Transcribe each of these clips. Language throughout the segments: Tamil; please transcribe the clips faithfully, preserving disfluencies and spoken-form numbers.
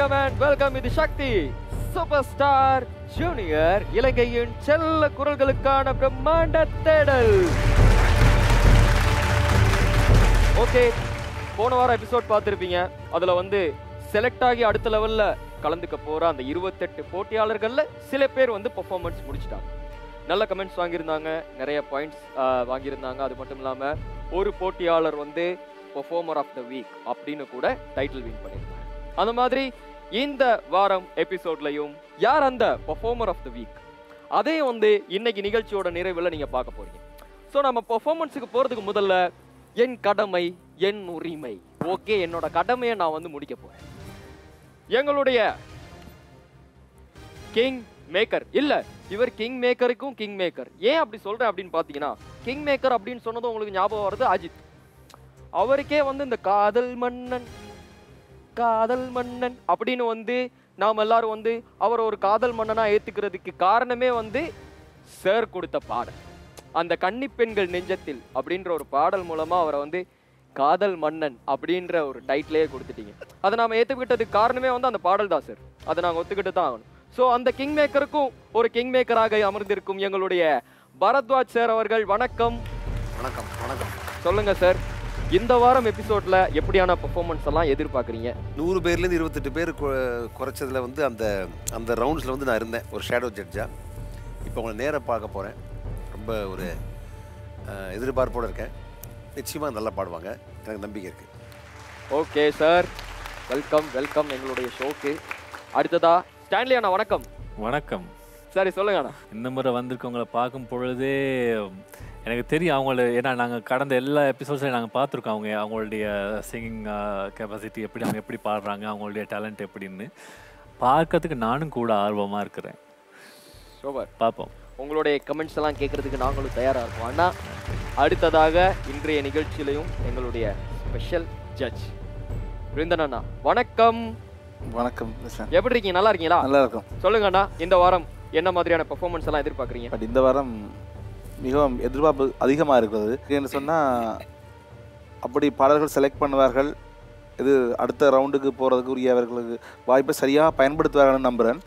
gentlemen, welcome to Shakti Superstar Junior இலங்கையின் செல்ல குரல்களுக்கான பிரம்மாண்ட தேடல். ஓகே, போன வாரம் எபிசோட் பார்த்துருப்பீங்க. அதில் வந்து செலக்ட் ஆகி அடுத்த லெவலில் கலந்துக்க போகிற அந்த இருபத்தெட்டு போட்டியாளர்களில் சில பேர் வந்து பர்ஃபார்மன்ஸ் முடிச்சிட்டாங்க. நல்ல கமெண்ட்ஸ் வாங்கியிருந்தாங்க, நிறைய பாயிண்ட்ஸ் வாங்கியிருந்தாங்க. அது மட்டும் இல்லாமல் ஒரு போட்டியாளர் வந்து பர்ஃபார்மர் ஆஃப் த வீக் அப்படின்னு கூட டைட்டில் வின் பண்ணியிருந்தாங்க. அந்த மாதிரி இந்த வாரம் எபிசோட்லையும் யார் அந்த பர்ஃபார்மர் ஆஃப் த வீக், அதையும் வந்து இன்னைக்கு நிகழ்ச்சியோட நிறைவில் நீங்கள் பார்க்க போறீங்க. ஸோ நம்ம பர்ஃபார்மன்ஸுக்கு போகிறதுக்கு முதல்ல என் கடமை என் உரிமை. ஓகே, என்னோட கடமையை நான் வந்து முடிக்க போறேன். எங்களுடைய கிங் மேக்கர் இல்ல, இவர் கிங் மேக்கருக்கும் கிங் மேக்கர். ஏன் அப்படி சொல்றேன் அப்படின்னு பாத்தீங்கன்னா, கிங் மேக்கர் அப்படின்னு சொன்னதும் உங்களுக்கு ஞாபகம் வருது அஜித். அவருக்கே வந்து இந்த காதல் மன்னன் காதல் மன்னன் அப்படின்னு வந்து நாம் எல்லாரும் வந்து அவர் ஒரு காதல் மன்னனா ஏத்துக்கிறதுக்கு காரணமே வந்து சார் கொடுத்த பாடல், அந்த கன்னி பெண்கள் நெஞ்சத்தில் அப்படின்ற ஒரு பாடல் மூலமா அவரை வந்து காதல் மன்னன் அப்படின்ற ஒரு டைட்டிலே கொடுத்துட்டீங்க. அதை நாம ஏத்துக்கிட்டதுக்கு காரணமே வந்து அந்த பாடல் தான் சார். அதை நாங்கள் ஒத்துக்கிட்டு தான் ஆகணும். ஸோ அந்த கிங் மேக்கருக்கும் ஒரு கிங் மேக்கராக அமர்ந்திருக்கும் எங்களுடைய பரத்வாஜ் சார் அவர்கள் வணக்கம். வணக்கம் வணக்கம். சொல்லுங்க சார், இந்த வாரம் எபிசோட்ல எப்படியான பெர்ஃபார்மன்ஸ் எல்லாம் எதிர்பார்க்குறீங்க? நூறு பேர்லேருந்து இருபத்தெட்டு பேர் குறைச்சதுல வந்து அந்த அந்த ரவுண்ட்ஸில் வந்து நான் இருந்தேன் ஒரு ஷேடோ ஜட்ஜா. இப்போ உங்களை நேராக பார்க்க போகிறேன். ரொம்ப ஒரு எதிர்பார்ப்போடு இருக்கேன். நிச்சயமாக நல்லா பாடுவாங்க, எனக்கு நம்பிக்கை இருக்குது. ஓகே சார், வெல்கம் வெல்கம் எங்களுடைய ஷோக்கு. அடுத்ததா ஸ்டான்லி அண்ணா வணக்கம். வணக்கம். சரி சொல்லுங்க அண்ணா. இந்த முறை வந்திருக்கவங்களை பார்க்கும் பொழுதே எனக்கு தெரியும் அவங்கள, ஏன்னா நாங்கள் கடந்த எல்லா எபிசோட்ஸ்லையும் நாங்கள் பார்த்துருக்கோம் அவங்க அவங்களுடைய சிங்கிங் கெப்பாசிட்டி எப்படி, அவங்க எப்படி பாடுறாங்க, அவங்களுடைய டேலண்ட் எப்படின்னு பார்க்கறதுக்கு நானும் கூட ஆர்வமாக இருக்கிறேன். சூப்பர், பார்ப்போம். உங்களுடைய கமெண்ட்ஸ் எல்லாம் கேட்கறதுக்கு நாங்களும் தயாராக இருக்கோம். அண்ணா, அடுத்ததாக இன்றைய நிகழ்ச்சியிலையும் எங்களுடைய ஸ்பெஷல் ஜட்ஜ் பிருந்தன் அண்ணா வணக்கம். வணக்கம். எப்படி இருக்கீங்க? நல்லா இருக்கீங்களா? நல்லா இருக்கும். சொல்லுங்க அண்ணா, இந்த வாரம் என்ன மாதிரியான பெர்ஃபார்மன்ஸ் எல்லாம் எதிர்பார்க்குறீங்க? பட் இந்த வாரம் மிகவும் எதிர்பார்ப்பு அதிகமாக இருக்கிறது. என்று சொன்னால் அப்படி பாடல்கள் செலக்ட் பண்ணுவார்கள், இது அடுத்த ரவுண்டுக்கு போகிறதுக்கு உரியவர்களுக்கு வாய்ப்பை சரியாக பயன்படுத்துவார்கள்னு நம்புகிறேன்.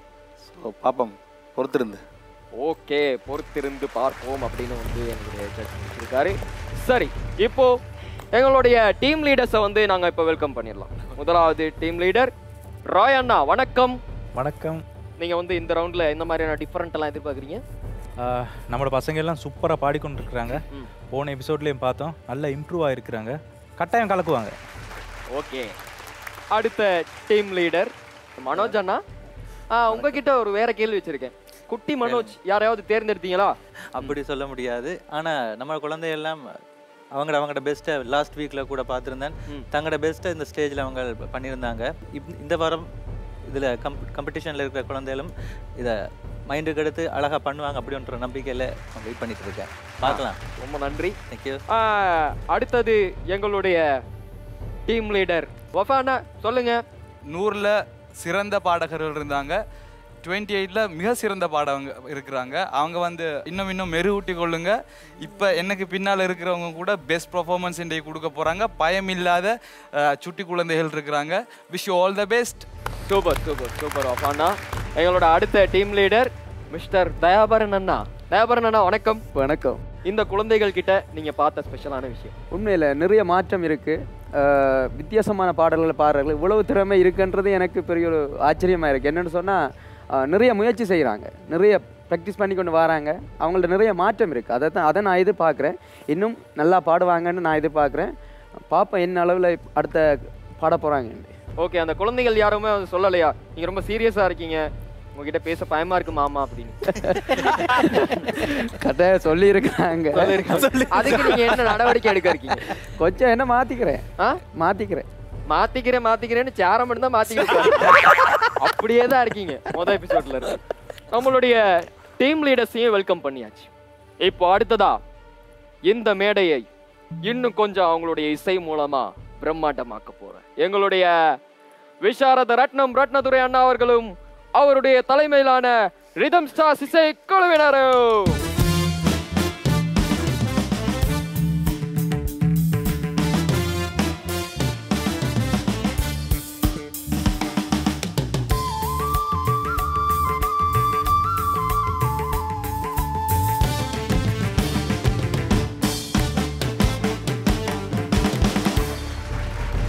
ஸோ பார்ப்போம், பொறுத்திருந்து. ஓகே, பொறுத்திருந்து பார்ப்போம் அப்படின்னு வந்து எங்களுடைய ஜட்ஜ் இருக்காரு. சரி, இப்போ எங்களுடைய டீம் லீடர்ஸை வந்து நாங்கள் இப்போ வெல்கம் பண்ணிடலாம். முதலாவது டீம் லீடர் ராய் அண்ணா வணக்கம். வணக்கம். நீங்கள் வந்து இந்த ரவுண்டில் எந்த மாதிரியான டிஃப்ரெண்ட் எல்லாம் எதிர்பார்க்குறீங்க? நம்மளோட பசங்க எல்லாம் சூப்பராக பாடிக்கொண்டு இருக்கிறாங்க. போன எபிசோட்லேயும் பார்த்தோம், நல்லா இம்ப்ரூவ் ஆகிருக்கிறாங்க. கட்டாயம் கலக்குவாங்க. ஓகே, அடுத்த டீம் லீடர் மனோஜ் அண்ணா. உங்ககிட்ட ஒரு வேற கேள்வி வச்சிருக்கேன். குட்டி மனோஜ் யாரையாவது தேர்ந்தெடுத்தீங்களா? அப்படி சொல்ல முடியாது. ஆனால் நம்ம குழந்தையெல்லாம் அவங்களோட அவங்களோட பெஸ்ட்டை லாஸ்ட் வீக்கில் கூட பார்த்துருந்தேன். தங்களோட பெஸ்ட்டை இந்த ஸ்டேஜில் அவங்க பண்ணியிருந்தாங்க. இப் இந்த வாரம் இதில் கம் காம்படிஷனில் இருக்கிற குழந்தைகளும் இதை மைண்டுக்கு எடுத்து அழகாக பண்ணுவாங்க அப்படின்ற நம்பிக்கையில் வெயிட் பண்ணிட்டு இருக்கேன். பார்க்கலாம். ரொம்ப நன்றி. தேங்க்யூ. அடுத்தது எங்களுடைய டீம் லீடர் வஃபானா சொல்லுங்க. நூறில் சிறந்த பாடகர்கள் இருந்தாங்க, டுவெண்ட்டி எயிட்டில் மிக சிறந்த பாடவங்க இருக்கிறாங்க. அவங்க வந்து இன்னும் இன்னும் மெருகூட்டி கொள்ளுங்க. இப்போ எனக்கு பின்னால் இருக்கிறவங்க கூட பெஸ்ட் பர்ஃபார்மன்ஸ் இன்றைக்கு கொடுக்க போகிறாங்க. பயம் இல்லாத சுட்டி குழந்தைகள் இருக்கிறாங்க. Wish you all the best. Super super super Wafana. எங்களோட அடுத்த டீம் லீடர் மிஸ்டர் தயாபரன் அண்ணா. தயாபரன் அண்ணா வணக்கம். வணக்கம். இந்த குழந்தைகள் கிட்ட நீங்கள் பார்த்த ஸ்பெஷலான விஷயம்? உண்மையில் நிறைய மாற்றம் இருக்குது. வித்தியாசமான பாடல்களை பாடுறார்கள். இவ்வளவு திறமை இருக்குன்றது எனக்கு பெரிய ஒரு ஆச்சரியமாக இருக்குது. என்னென்னு சொன்னால் நிறைய முயற்சி செய்கிறாங்க, நிறைய ப்ராக்டிஸ் பண்ணி கொண்டு வராங்க. அவங்கள்ட்ட நிறைய மாற்றம் இருக்குது. அதை தான் அதை நான் எதிர்பார்க்குறேன். இன்னும் நல்லா பாடுவாங்கன்னு நான் எதிர்பார்க்குறேன். பார்ப்பேன் என்ன அளவில் அடுத்த பாட போகிறாங்க. ஓகே, அந்த குழந்தைகள் யாருமே சொல்லலையா நீங்கள் ரொம்ப சீரியஸாக இருக்கீங்க, உங்ககிட்ட பேச பயமா இருக்கு மாமா அப்படின்னு? கதை சொல்லி இருக்காங்க. அதுக்கு நீங்க என்ன நடவடிக்கை எடுக்க இருக்கீங்க? கொஞ்சம் என்ன மாத்திக்கிறேன் மாத்திக்கிறேன் மாத்திக்கிறேன் மாத்திக்கிறேன்னு சேர மட்டும் தான் மாத்திக்கிறேன். அப்படியே தான் இருக்கீங்க மொதல் எபிசோட்ல இருக்கு. நம்மளுடைய டீம் லீடர்ஸையும் வெல்கம் பண்ணியாச்சு. இப்போ அடுத்ததா இந்த மேடையை இன்னும் கொஞ்சம் அவங்களுடைய இசை மூலமா பிரம்மாண்டமாக்க போறேன். எங்களுடைய விசாரத ரத்னம் ரத்னதுரை அண்ணா அவர்களும் அவருடைய தலைமையிலான ரிதம் ஸ்டார்ஸ் இசை குழுவினரும்.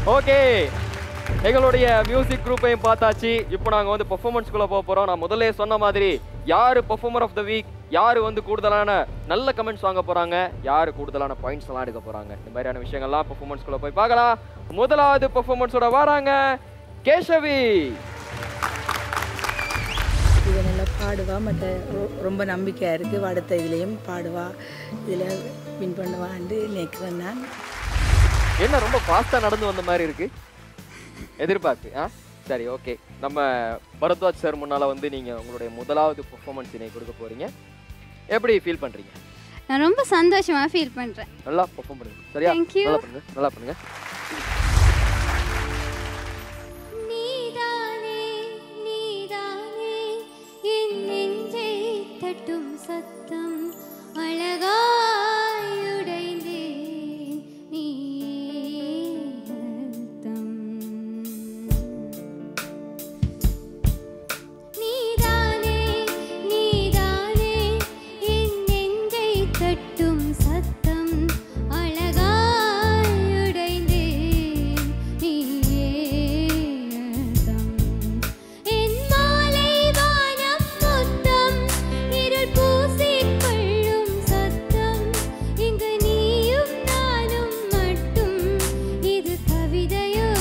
ஓகே, எங்களுடைய மியூசிக் குரூப்பையும் பார்த்தாச்சு. இப்போ நாங்கள் வந்து பெர்ஃபார்மன்ஸ்குள்ளே போக போகிறோம். நான் முதல்ல சொன்ன மாதிரி யார் பெர்ஃபார்மர் ஆஃப் த வீக், யார் வந்து கூடுதலான நல்ல கமெண்ட்ஸ் வாங்க போகிறாங்க, யார் கூடுதலான பாயிண்ட்ஸ் எல்லாம் எடுக்க போகிறாங்க, இந்த மாதிரியான விஷயங்கள்லாம் பெர்ஃபார்மன்ஸ்குள்ளே போய் பார்க்கலாம். முதலாவது பெர்ஃபார்மன்ஸோட வராங்க கேஷவி. இவ நல்லா பாடுவா, மற்ற ரொம்ப நம்பிக்கையாக இருக்குது. அடுத்த இதுலேயும் பாடுவா, இதில் வின் பண்ணுவான்னு நினைக்கிறேன் நான். என்ன ரொம்ப ஃபாஸ்ட்டாக நடந்து வந்த மாதிரி இருக்கு எதிர்பார்ப்பு? ஆ சரி, ஓகே. நம்ம பரத்வாஜ் சார் முன்னால் வந்து நீங்கள் உங்களுடைய முதலாவது பெர்ஃபார்மன்ஸ் இன்னைக்கு கொடுக்க போகிறீங்க. எப்படி ஃபீல் பண்ணுறீங்க? நான் ரொம்ப சந்தோஷமாக ஃபீல் பண்ணுறேன். நல்லா பெர்ஃபார்ம் பண்ணுங்க. சரியா? Thank you. நல்லா பண்ணுங்க, நல்லா பண்ணுங்க. நீதானே நீதானே என் நெஞ்சை தட்டும் சத்தம் அழகாய் உடைந்தேன் நீ அர்த்தம். நீதானே நீதானே என் நெஞ்சை தட்டும் சத்தம் அழகாய் உடைந்தேன் நீ அர்த்தம். என் மாலை வானம் மொத்தம் இருள் பூசிக்கொள்ளும் சத்தம். இங்கு நீயும் நானும் மட்டும், இது கவிதையோ?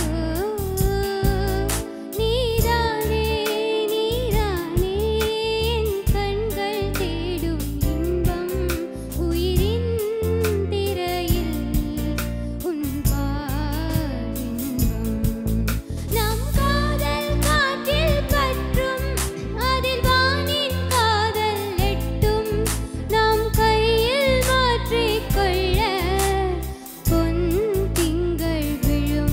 நீதானே நீதானே என் கண்கள் தேடும் இன்பம். உயிரின் திரையில் உன் பாலின்பம். நம் காதல் காற்றில் பற்றும், அதில் வானின் காதல் எட்டும். நாம் கையில் மாற்றிக்கொள்ள பொன் திங்கள் விழும்.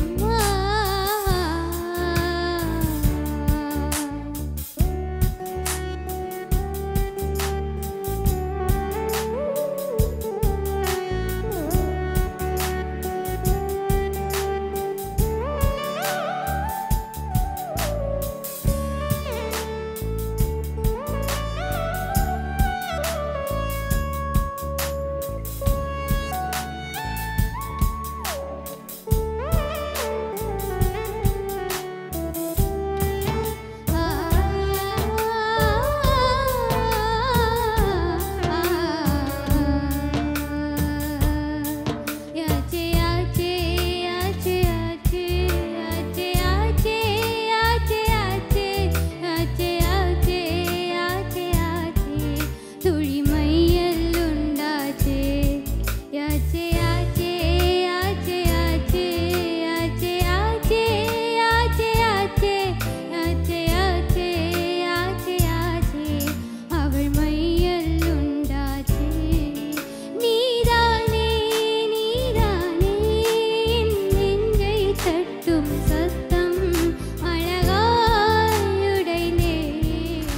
யாச்சே யாச்சே யாச்சே யாச்சே யாச்சே யாச்சே யாச்சே யாச்சே யாச்சே யாச்சே யாச்சே யாச்சே துளி மையல் உண்டாச்சே. யாச்சே யாச்சே யாச்சே யாச்சே யாச்சே யாச்சே யாச்சே யாச்சே யாச்சே யாச்சே யாச்சே யாச்சே அவள் மையல் உண்டாச்சே. நீதானே நீதானே என் நெஞ்சை தட்டும் சத்தம் அழகாய் உடைந்தேன்.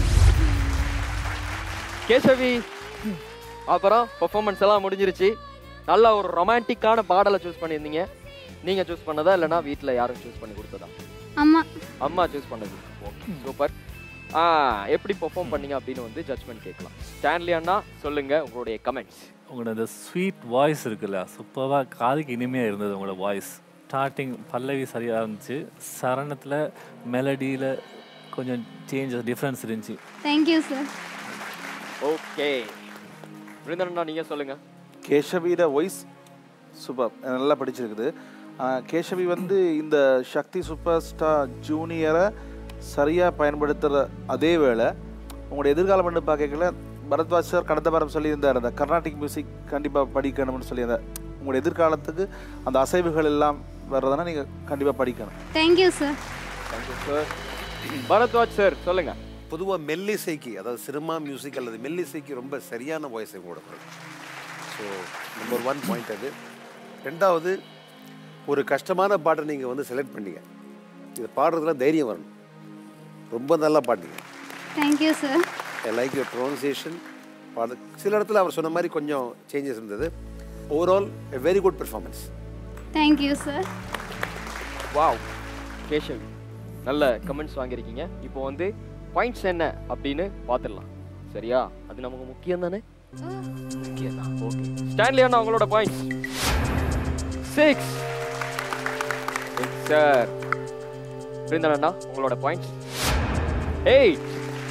கேசவி, அப்புறம் பெர்ஃபார்மன்ஸ் எல்லாம் முடிஞ்சிருச்சு. நல்ல ஒரு ரொமான்டிக்கான பாடலை சூஸ் பண்ணியிருந்தீங்க. நீங்கள் சூஸ் பண்ணதா இல்லைனா வீட்டில் யாரும் சூஸ் பண்ணி கொடுத்ததா? அம்மா அம்மா சூஸ் பண்ணது. Okay, super. ஆ எப்படி பெர்ஃபார்ம் பண்ணீங்க அப்படின்னு வந்து ஜட்ஜ்மெண்ட் கேட்கலாம். ஸ்டான்லி அண்ணா சொல்லுங்க உங்களுடைய கமெண்ட்ஸ். உங்களோட அந்த ஸ்வீட் வாய்ஸ் இருக்குல்ல, சூப்பராக காதுக்கு இனிமையாக இருந்தது உங்களோட வாய்ஸ். ஸ்டார்டிங் பல்லவி சரியாக இருந்துச்சு, சரணத்தில் மெலடியில் கொஞ்சம் சேஞ்சஸ் டிஃப்ரென்ஸ் இருந்துச்சு. Thank you sir. ஓகே, விருந்தண்ணா நீங்கள் சொல்லுங்கள். கேஷவியோட வாய்ஸ் சூப்பர், நல்லா படிச்சிருக்குது. ஆஹ் கேஷவி வந்து இந்த சக்தி சூப்பர் ஸ்டார் ஜூனியரை சரியாக பயன்படுத்துகிற அதே வேளை உங்களோட எதிர்காலம் பண்ணி பார்க்கல பரத்வாஜ் சார் கடந்த வாரம் சொல்லியிருந்தார், அந்த கர்நாடிக் மியூசிக் கண்டிப்பாக படிக்கணும்னு சொல்லியிருந்தார். உங்களோட எதிர்காலத்துக்கு அந்த அசைவுகள் எல்லாம் வர்றதுனா நீங்கள் கண்டிப்பாக படிக்கணும். Thank you sir. Thank you sir. Bharadwaj sir சொல்லுங்கள். பொதுவாக மெல்லிசைக்கு, அதாவது சினிமா மியூசிக் அல்லது மெல்லிசைக்கு ரொம்ப சரியான வாய்ஸை கொடுக்கணும். ஸோ நம்பர் ஒன் பாயிண்ட் அது. ரெண்டாவது, ஒரு கஷ்டமான பாட்டை நீங்கள் வந்து செலக்ட் பண்ணீங்க, இது பாடுறதுல தைரியம் வரணும். ரொம்ப நல்லா பாட்டீங்க. Thank you sir. I like your pronunciation. பாடு சில இடத்துல அவர் சொன்ன மாதிரி கொஞ்சம் சேஞ்சஸ் இருந்தது. Overall a very good performance. Thank you sir. Wow Keshavi, நல்ல கமெண்ட்ஸ் வாங்கியிருக்கீங்க. இப்போ வந்து பாயிண்ட்ஸ் என்ன அப்படின்னு பார்த்துடலாம். சரியா? அது நமக்கு முக்கியம் தானே? முக்கியம் தான். ஓகே, ஸ்டான்லி அண்ணா உங்களோட பாயிண்ட்ஸ். சிக்ஸ் சார் பிருந்தனா உங்களோட points. Eight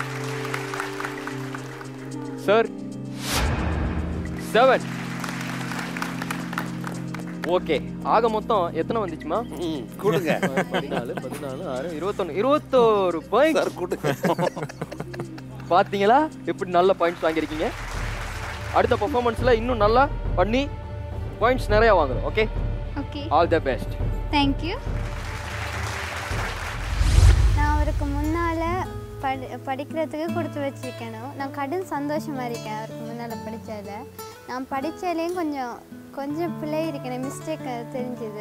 sir seven. Okay, ஆக மொத்தம் எத்தனை வந்துச்சுமா? கொடுங்க. பதினாலு பதினாலு ஆறு இருபத்தொன்னு இருபத்தோரு பாயிண்ட் சார் கொடுங்க. பாத்தீங்களா எப்படி நல்ல பாயிண்ட்ஸ் வாங்கியிருக்கீங்க. அடுத்த பெர்ஃபார்மன்ஸ்ல இன்னும் நல்லா பண்ணி பாயிண்ட்ஸ் நிறைய வாங்குறோம். Okay okay, all the best. Thank you. நான் அவருக்கு முன்னால் படி படிக்கிறதுக்கு கொடுத்து வச்சுருக்கணும். நான் கடும் சந்தோஷமாக இருக்கேன் அவருக்கு முன்னால் படித்ததில். நான் படித்ததுலேயும் கொஞ்சம் கொஞ்சம் பிள்ளை இருக்கேன், மிஸ்டேக் தெரிஞ்சுது.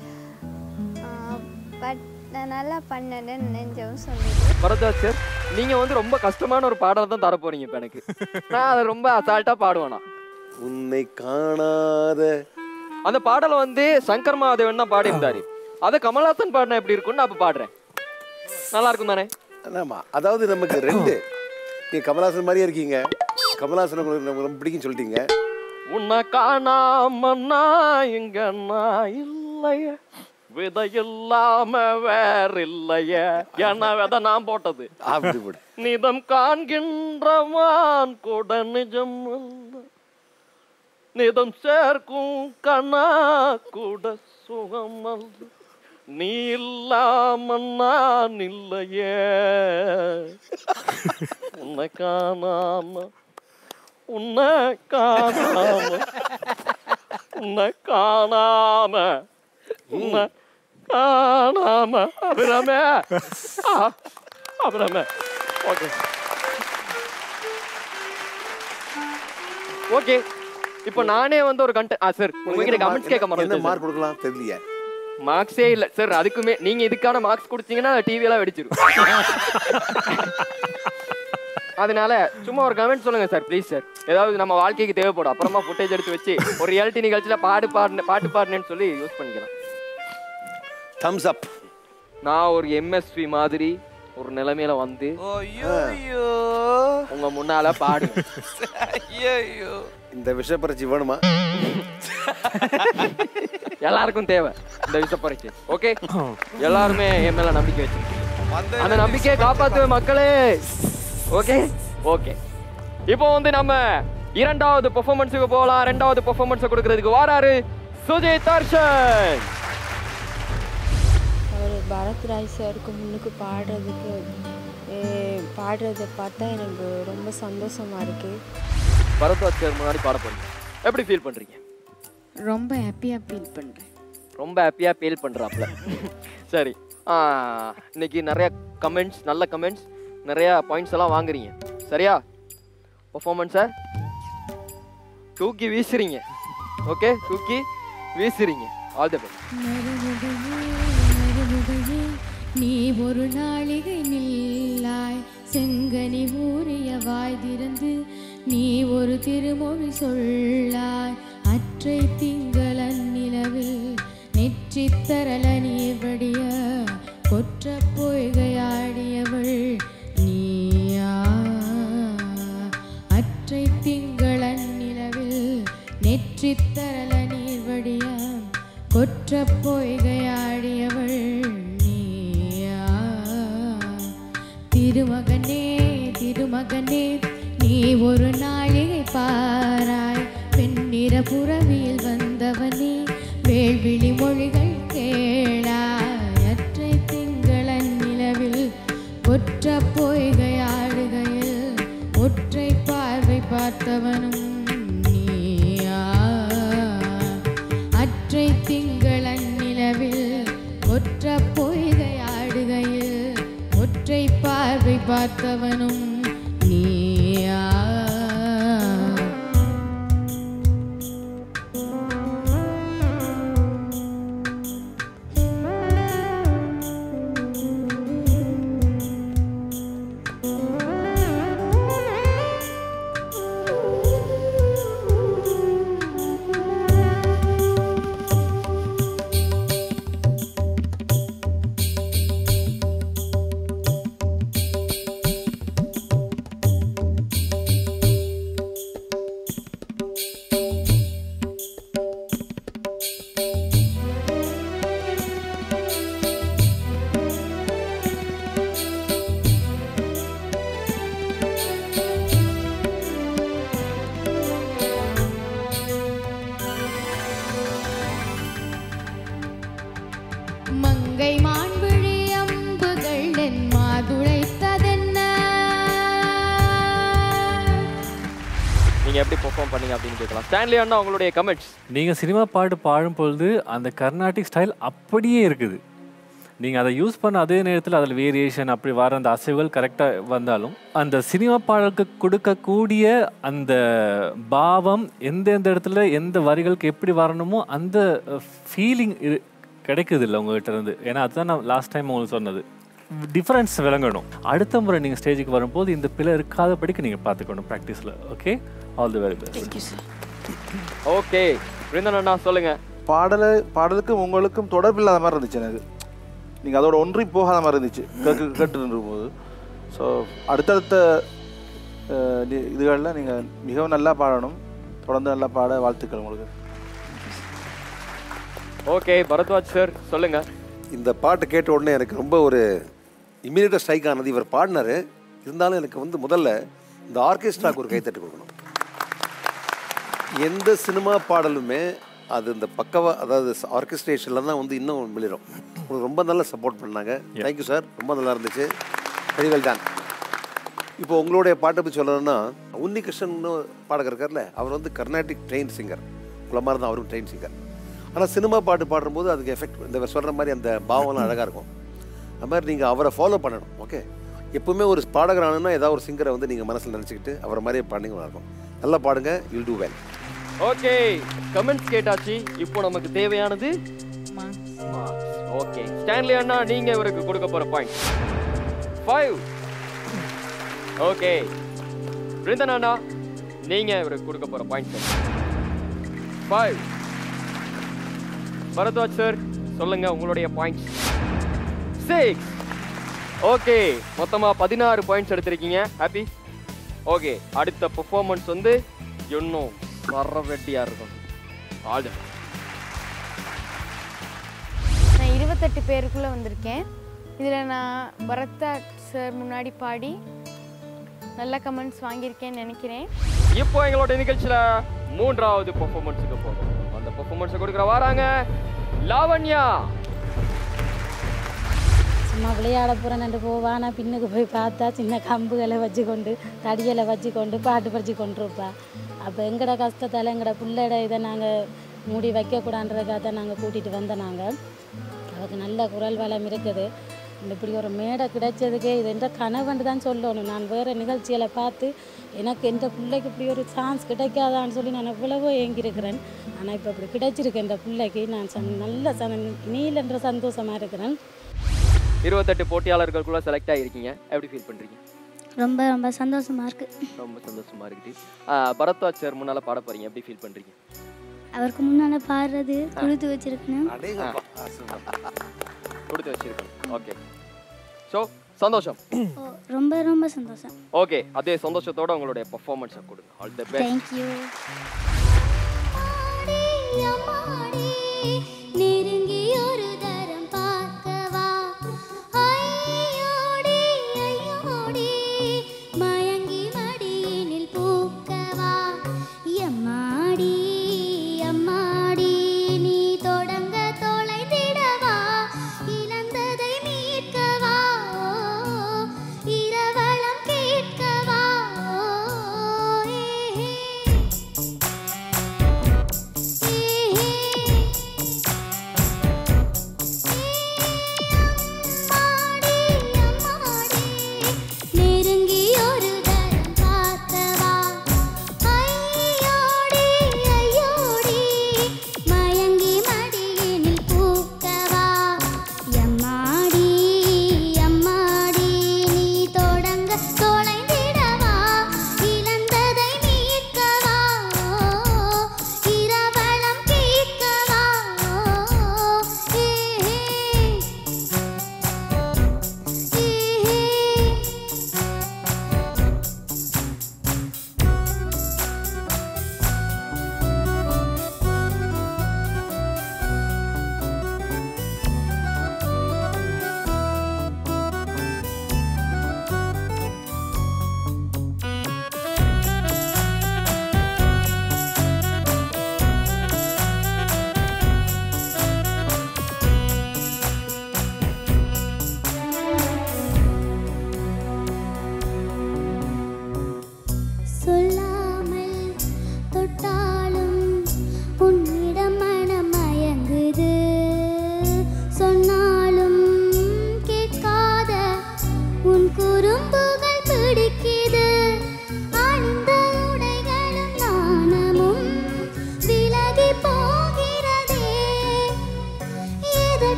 பட் நான் நல்லா பண்ணேன்னு நினைஞ்சவும் சொல்லிடு. பரதாஜ் சார், நீங்கள் வந்து ரொம்ப கஷ்டமான ஒரு பாடலை தான் தர போகிறீங்க இப்போ எனக்கு. நான் அதை ரொம்ப அசால்ட்டாக பாடுவேனா. உன்னை காணாத அந்த பாடலை வந்து சங்கர் மகாதேவன் தான் பாடியிருந்தாரு. அதை கமல்ஹாசன் பாடினா எப்படி இருக்கும்னு நான் இப்போ பாடுறேன். நல்லா இருக்கும் தானே? ஆமாம், அதாவது நமக்கு ரெண்டு, நீங்கள் கமல்ஹாசன் மாதிரியே இருக்கீங்க, கமல்ஹாசன் உங்களுக்கு நமக்கு ரொம்ப பிடிக்குன்னு சொல்லிட்டீங்க. உன்னை காணாம நான் இங்க நான் இல்லைய, விதை இல்லாம வேற இல்லைய, என்ன விதை நான் போட்டது அப்படி போடு. நிதம் காண்கின்றவான் கூட நிஜம் நிதம் சேர்க்கும் கண்ணா கூட சுகம் அல்ல, நீ இல்லாம நான் இல்லையே, உன்னை காணாம உன்னை காணாம உன்னை காணாம உன்னை காணாம அபிராமே அபிராமே. ஓகே ஓகே, இப்போ நானே வந்து ஒரு கண்டென்ட் ஆ சார் உங்ககிட்ட கமெண்ட்ஸ் கேட்க என்ன மாட்டேன். மார்க் கொடுக்கலாம் தெரியலையே. மார்க்ஸே இல்லை சார். அதுக்குமே நீங்க இதுக்கான மார்க்ஸ் கொடுத்தீங்கன்னா டிவியெல்லாம் வெடிச்சிடும். அதனால சும்மா ஒரு கமெண்ட் சொல்லுங்க சார் ப்ளீஸ் சார். ஏதாவது நம்ம வாழ்க்கைக்கு தேவைப்படும். அப்புறமா ஃபுட்டேஜ் எடுத்து வச்சு ஒரு ரியாலிட்டி நிகழ்ச்சியில் பாடு பாடு பாட்டு பாடுனேன்னு சொல்லி யூஸ் பண்ணிக்கலாம். Thumbs up. நான் ஒரு எம்எஸ்வி மாதிரி ஒரு நிலைமையில வந்து உங்க முன்னால பாடு. இந்த விஷப்பரிச்சி வேணுமா? எல்லாருக்கும் தேவை இந்த விஷப்பரிச்சி. ஓகே, எல்லாருமே என் மேல நம்பிக்கை வச்சிருக்கீங்க. அந்த நம்பிக்கையை காப்பாத்துவே மக்களே. ஓகே ஓகே, இப்போ வந்து நம்ம இரண்டாவது பெர்ஃபார்மன்ஸுக்கு போகலாம். ரெண்டாவது பெர்ஃபார்மன்ஸை கொடுக்கறதுக்கு வாராரு சுஜித் தர்ஷன். அவர் பரத்ராஜ் சாருக்கு முன்னுக்கு பாடுறதுக்கு பாடுறதை பார்த்தா எனக்கு ரொம்ப சந்தோஷமா இருக்கு. பரத்ராஜ் சார் முன்னாடி பாட போறீங்க, எப்படி ஃபீல் பண்றீங்க? ரொம்ப ஹாப்பியாக ஃபீல் பண்ணுறேன். ரொம்ப ஹாப்பியா ஃபீல் பண்றாப்ல. சரி, இன்னைக்கு நிறைய கமெண்ட்ஸ், நல்ல கமெண்ட்ஸ், நிறைய பாயிண்ட்ஸ் எல்லாம் வாங்குறீங்க சரியா? பெர்ஃபார்மன்ஸை தூக்கி வீசுறீங்க. ஓகே, தூக்கி வீசுறீங்க. All the best. நீ ஒரு நாளிகை நில்லாய், செங்கனி ஊறிய வாய் திறந்து நீ ஒரு திருமொழி சொல்லாய், அற்றை திங்களன் நிலவில் நெற்றி தரல நீர் வடிய கொற்ற பொய்கையாடியவள் நீயா, அற்றை திங்களன் நிலவில் நெற்றி தரல நீர் வடிய கொற்ற பொய்கையாடியவள் நீயா, திருமகனே திருமகனே நீ ஒரு நாளிகை பாராய், பெண்ணிற புறவியில் வந்தவனே வேள்விழி மொழிகள் கேளாய், அற்றை திங்களன் நிலவில் ஒற்ற பொய்கையாடுகையில் ஒற்றை பார்வை பார்த்தவனும் நீயா, அற்றை திங்களன் நிலவில் ஒற்ற பொய்கையாடுகையில் ஒற்றை பார்வை பார்த்தவனும் நீயா. நீங்கள் எப்படி பெர்ஃபார்ம் பண்ணீங்க அப்படின்னு கேட்கலாம். ஸ்டான்லி அண்ணா உங்களுடைய கமெண்ட்ஸ். நீங்கள் சினிமா பாட்டு பாடும் பொழுது அந்த கர்நாடிக் ஸ்டைல் அப்படியே இருக்குது. நீங்கள் அதை யூஸ் பண்ண அதே நேரத்தில் அதில் வேரியேஷன் அப்படி வர அந்த அசைவுகள் கரெக்டாக வந்தாலும் அந்த சினிமா பாடலுக்கு கொடுக்கக்கூடிய அந்த பாவம் எந்தெந்த இடத்துல எந்த வரிகளுக்கு எப்படி வரணுமோ அந்த ஃபீலிங் கிடைக்குது இல்லை உங்கள்கிட்ட இருந்து. ஏன்னா அதுதான் நான் லாஸ்ட் டைம் உங்களுக்கு சொன்னது, டிஃப்ரென்ஸ் விளங்கணும். அடுத்த முறை நீங்கள் ஸ்டேஜுக்கு வரும்போது இந்த பிள்ளை இருக்காதபடிக்கு நீங்கள் பார்த்துக்கணும் ப்ராக்டிஸில். Okay, all the very best. Okay, Brinthan அண்ணா சொல்லுங்கள். பாடலை பாடலுக்கும் உங்களுக்கும் தொடர்பு இல்லாத மாதிரி இருந்துச்சு எனக்கு. நீங்கள் அதோட ஒன்றி போகாத மாதிரி இருந்துச்சு கேட்டு கேட்டு போது. ஸோ அடுத்தடுத்த இதுகளில் நீங்கள் மிகவும் நல்லா பாடணும். தொடர்ந்து நல்லா பாட வாழ்த்துக்கள் உங்களுக்கு. ஓகே, பரத்வாஜ் சார் சொல்லுங்கள். இந்த பாட்டு கேட்ட உடனே எனக்கு ரொம்ப ஒரு இமீடியட்டாக ஸ்ட்ரைக் ஆனது. இவர் பாடினார், இருந்தாலும் எனக்கு வந்து முதல்ல இந்த ஆர்கெஸ்ட்ராவுக்கு ஒரு கைத்தட்டு கொடுக்கணும். எந்த சினிமா பாடலுமே அது இந்த பக்கவா, அதாவது ஆர்கெஸ்ட்ரேஷனில் தான் வந்து இன்னும் மிளிரும். உங்களுக்கு ரொம்ப நல்லா சப்போர்ட் பண்ணாங்க. தேங்க்யூ சார், ரொம்ப நல்லா இருந்துச்சு. Very well done. இப்போ உங்களுடைய பாட்டை பற்றி சொல்லணும்னா, உன்னி கிருஷ்ணன் பாடகர் இருக்கார்ல, அவர் வந்து கர்நாடிக் ட்ரெயின் சிங்கர். உங்களை மாதிரி தான் அவரும் ட்ரெயின் சிங்கர். ஆனால் சினிமா பாட்டு பாடும்போது அதுக்கு எஃபெக்ட் இந்த சொல்கிற மாதிரி அந்த பாவம்லாம் அழகாக இருக்கும். அது மாதிரி நீங்கள் அவரை ஃபாலோ பண்ணணும். ஓகே, எப்பவுமே ஒரு பாடகர் ஆனதுன்னா ஏதாவது ஒரு சிங்கரை வந்து நீங்கள் மனசில் நினச்சிக்கிட்டு அவரை மாதிரியே பாடிங்கன்னா இருக்கும். நல்லா பாடுங்க, you'll do well. Okay, comments கேட்டாச்சு. இப்போ நமக்கு தேவையானது ஓகே, ஸ்டான்லி அண்ணா நீங்க இவருக்கு கொடுக்க போற பாயிண்ட் ஃபைவ். ஓகே, பிருந்தன் அண்ணா நீங்க இவருக்கு கொடுக்க போற பாயிண்ட் ஃபைவ். பரத்வாஜ் சார் சொல்லுங்க உங்களுடைய பாயிண்ட் சிக்ஸ். ஓகே, மொத்தமா பதினாறு பாயிண்ட்ஸ் எடுத்திருக்கீங்க. ஹாப்பி. ஓகே, அடுத்த பெர்ஃபார்மன்ஸ் வந்து இன்னும் வர வெட்டியா இருக்கும். ஆல் நான் இருபத்தெட்டு பேருக்குள்ளே வந்திருக்கேன். இதில் நான் பரத்தா சார் முன்னாடி பாடி நல்ல கமெண்ட்ஸ் வாங்கியிருக்கேன்னு நினைக்கிறேன். இப்போ எங்களோட நிகழ்ச்சியில் மூன்றாவது பெர்ஃபார்மன்ஸுக்கு போகிறோம். அந்த பெர்ஃபார்மன்ஸை கொடுக்குற வராங்க லாவண்யா. சும்மா விளையாட போகிறேன்னு போவானா, பின்னுக்கு போய் பார்த்தா சின்ன கம்புகளை வச்சு கொண்டு தடியலை வச்சு கொண்டு பாட்டு படித்து கொண்டிருப்பா. அப்போ எங்கட கஷ்டத்தால் எங்கட பிள்ளைட இதை நாங்கள் மூடி வைக்கக்கூடாதுன்றதுக்காக தான் நாங்கள் கூட்டிகிட்டு வந்தோம். நாங்கள் அவருக்கு நல்ல குரல் வளம் இருக்குது. இப்படி ஒரு மேடை கிடைச்சதுக்கே இது என்ற கனவுன்னு தான் சொல்லணும். நான் வேறு நிகழ்ச்சிகளை பார்த்து எனக்கு எந்த பிள்ளைக்கு இப்படி ஒரு சான்ஸ் கிடைக்காதான்னு சொல்லி நான் எவ்வளவோ ஏங்கியிருக்கிறேன். ஆனால் இப்போ இப்படி கிடைச்சிருக்கு என்ற பிள்ளைக்கு. நான் சந் நல்ல சன நீலன்ற சந்தோஷமாக இருக்கிறேன். இருபத்தெட்டு போட்டியாளர்களுக்குள்ள செலக்ட் ஆகிருக்கீங்க, எப்படி ஃபீல் பண்ணுறீங்க? ரொம்ப ரொம்ப சந்தோஷமாக இருக்குது. ரொம்ப சந்தோஷமாக இருக்குது. பரத்வாஜ் சார் முன்னால் பாட போகிறீங்க, எப்படி ஃபீல் பண்ணுறீங்க? அவருக்கு முன்னால் பாடுறது கொடுத்து வச்சிருக்கணும். கொடுத்து வச்சிருக்கணும். ஓகே, ஸோ சந்தோஷம். ரொம்ப ரொம்ப சந்தோஷம். ஓகே, அதே சந்தோஷத்தோட உங்களுடைய பெர்ஃபார்மன்ஸை கொடுங்க. All the best. Thank you.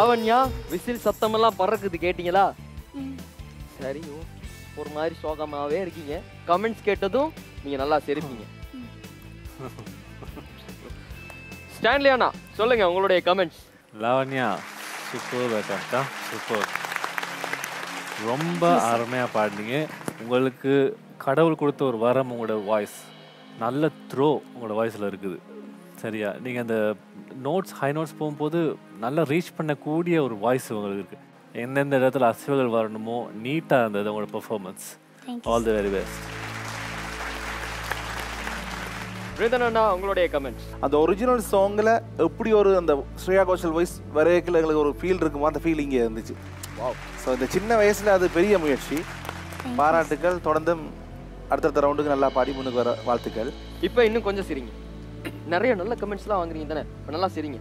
Lavanya whistle சத்தமெல்லாம் பறக்குது கேட்டீங்களா? சரி, ஒரு மாதிரி சோகமாவே இருக்கீங்க. கமெண்ட்ஸ் கேட்டதும் நீங்க நல்லா சிரிப்பீங்க. ஸ்டான்லி அண்ணா சொல்லுங்க உங்களுடைய கமெண்ட்ஸ். லாவண்யா சூப்பர் அட்டம்ப்டா, சூப்பர். ரொம்ப அருமையா பாடுனீங்க. உங்களுக்கு கடவுள் கொடுத்த ஒரு வரம் உங்களோட வாய்ஸ். நல்ல த்ரோ உங்களோட வாய்ஸில் இருக்குது. சரியா, நீங்கள் அந்த நோட்ஸ் ஹை நோட்ஸ் போகும்போது நல்லா ரீச் பண்ணக்கூடிய ஒரு வாய்ஸ் உங்களுக்கு இருக்குது. எந்தெந்த இடத்துல அசைவுகள் வரணுமோ நீட்டாக இருந்தது உங்களோட performance. All the very best. ரிதனா உங்களுடைய கமெண்ட்ஸ். அந்த ஒரிஜினல் சாங்கில் எப்படி ஒரு அந்த ஸ்ரேயா கோஷல் வாய்ஸ் வரையக்கில் எங்களுக்கு ஒரு ஃபீல் இருக்குமோ அந்த ஃபீல் இங்கே இருந்துச்சு. ஸோ இந்த சின்ன வயசில் அது பெரிய முயற்சி. பாராட்டுக்கள். தொடர்ந்து அடுத்தடுத்த ரவுண்டுக்கு நல்லா பாடி முன்னுக்கு வர வாழ்த்துக்கள். இப்போ இன்னும் கொஞ்சம் சிரிங்க. நிறைய நல்ல கமெண்ட்ஸ்லாம் வாங்குறீங்க தானே, இப்போ நல்லா சிரிங்க.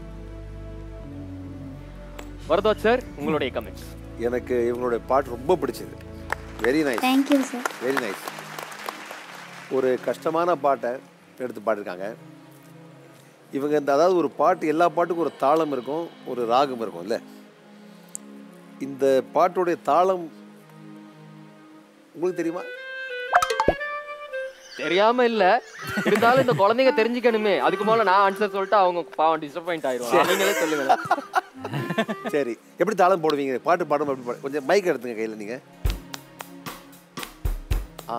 வரதாஜ் சார் உங்களுடைய கமெண்ட்ஸ். எனக்கு இவங்களுடைய பாட்டு ரொம்ப பிடிச்சது. Very nice. Thank you sir. Very nice. ஒரு கஷ்டமான பாட்டை எடுத்து பாடிருக்காங்க இவங்க. இந்த அதாவது ஒரு பாட்டு, எல்லா பாட்டுக்கும் ஒரு தாளம் இருக்கும், ஒரு ராகம் இருக்கும் இல்லை? இந்த பாட்டுடைய தாளம் உங்களுக்கு தெரியுமா? தெரியாம இல்ல, இருந்தாலும் இந்த குழந்தைங்க தெரிஞ்சுக்கணுமே. அதுக்கு மேல நான் ஆன்சர் சொல்லிட்டு அவங்க பாவம் டிசப்பாயிண்ட் ஆயிடுவாங்க. நீங்களே சொல்லுங்க. சரி, எப்படி தாளம் போடுவீங்க? பாட்டு பாடும் எப்படி பாடு? கொஞ்சம் மைக் எடுத்துங்க கையில் நீங்கள். ஆ,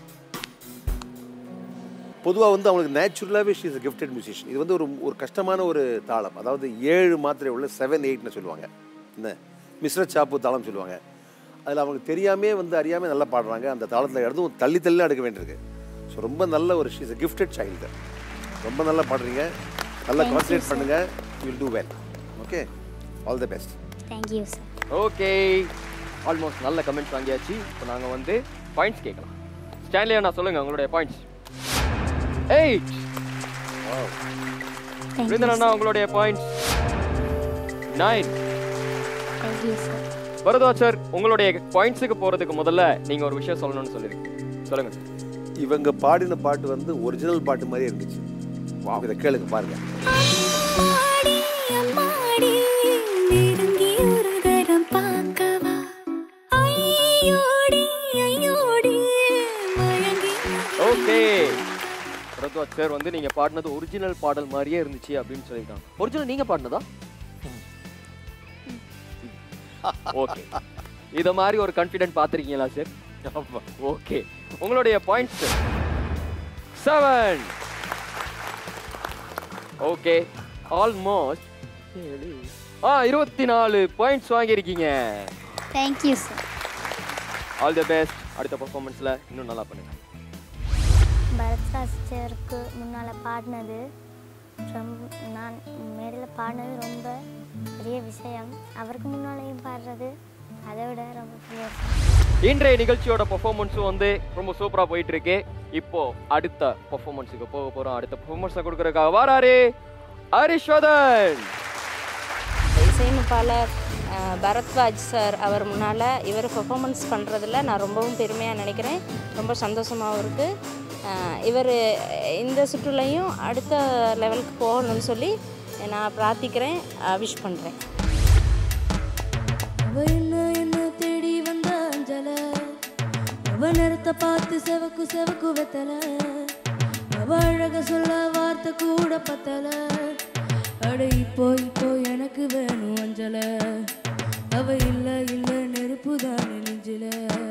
பொதுவாக வந்து அவங்களுக்கு நேச்சுரலாகவே she is a gifted musician. இது வந்து ஒரு ஒரு கஷ்டமான ஒரு தாளம். அதாவது ஏழு மாத்திரை உள்ள செவன் எயிட்னு சொல்லுவாங்க. என்ன மிஸ்ர சாப்பு தாளம் சொல்லுவாங்க. அதில் அவங்களுக்கு தெரியாமே வந்து அறியாமல் நல்லா பாடுறாங்க. அந்த தாளத்தில் இடதும் தள்ளி தள்ளி எடுக்க வேண்டியிருக்கு. ஸோ ரொம்ப நல்ல ஒரு she is a gifted child. ரொம்ப நல்லா பாடுறீங்க. நல்லா கான்சன்ட்ரேட் பண்ணுங்கள். You will do well. Okay, all the best. Thank you sir. Okay, almost நல்ல கமெண்ட்ஸ் வாங்கியாச்சு. இப்போ நாங்கள் வந்து பாயிண்ட்ஸ் கேட்கலாம். ஸ்டான்லி அண்ணா சொல்லுங்கள் உங்களுடைய பாயிண்ட்ஸ். எயிட். ரிதன் அண்ணா உங்களுடைய points nine. Thank you sir. Varadaj sir உங்களுடைய பாயிண்ட்ஸுக்கு போகிறதுக்கு முதல்ல நீங்கள் ஒரு விஷயம் சொல்லணும்னு சொல்லியிருக்கீங்க. சொல்லுங்கள் சார். இவங்க பாடின பாட்டு வந்து ஒரிஜினல் பாட்டு மாதிரி இருந்துச்சு. வா, இதை கேளுங்க பாருங்க. ஓகே, வரதாஜ் சார் வந்து நீங்க பாடினது ஒரிஜினல் பாடல் மாதிரியே இருந்துச்சு அப்படின்னு சொல்லியிருக்காங்க. ஒரிஜினல் நீங்க பாடினதா? ஓகே, இத மாதிரி ஒரு கான்ஃபிடென்ட் பாத்திருக்கீங்களா சார்? ஓகே, உங்களுடைய பாயிண்ட்ஸ் செவன். ஓகே, ஆல்மோஸ்ட் ஆ இருபத்தி நாலு பாயிண்ட்ஸ் வாங்கியிருக்கீங்க. Thank you sir. All the best. அடுத்த பெர்ஃபார்மன்ஸ்ல இன்னும் நல்லா பண்ணுங்க. பரத்ராஜ் சாருக்கு முன்னால் பாடினது ரொம்ப, நான் மேடையில் பாடினது ரொம்ப பெரிய விஷயம். அவருக்கு முன்னாலேயும் பாடுறது அதை விட ரொம்ப பெரிய விஷயம். இன்றைய நிகழ்ச்சியோட பெர்ஃபார்மன்ஸும் வந்து ரொம்ப சூப்பரா போயிட்டு இருக்கு. இப்போ அடுத்த பெர்ஃபார்மன்ஸுக்கு போக போறோம். அடுத்த பெர்ஃபார்மன்ஸை கொடுக்கறதுக்காக வாராரு ஹரிஷ்வதன். இசையமைப்பாளர் பரத்வாஜ் சார் அவர் முன்னால் இவர் பெர்ஃபார்மன்ஸ் பண்ணுறதுல நான் ரொம்பவும் பெருமையாக நினைக்கிறேன். ரொம்ப சந்தோஷமாகவும் இருக்குது. இவர் இந்த சுற்றுலையும் அடுத்த லெவலுக்கு போகணும்னு சொல்லி நான் பிரார்த்திக்கிறேன், விஷ் பண்ணுறேன். தேடி வந்த அஞ்சல அவ நேரத்தை பார்த்து செவக்கு செவக்கு வெத்தல அவ அழக சொல்ல வார்த்தை கூட பத்தல. அட இப்போ இப்போ எனக்கு வேணும் அஞ்சல அவ இல்ல இல்ல நெருப்பு தான் நெஞ்சில.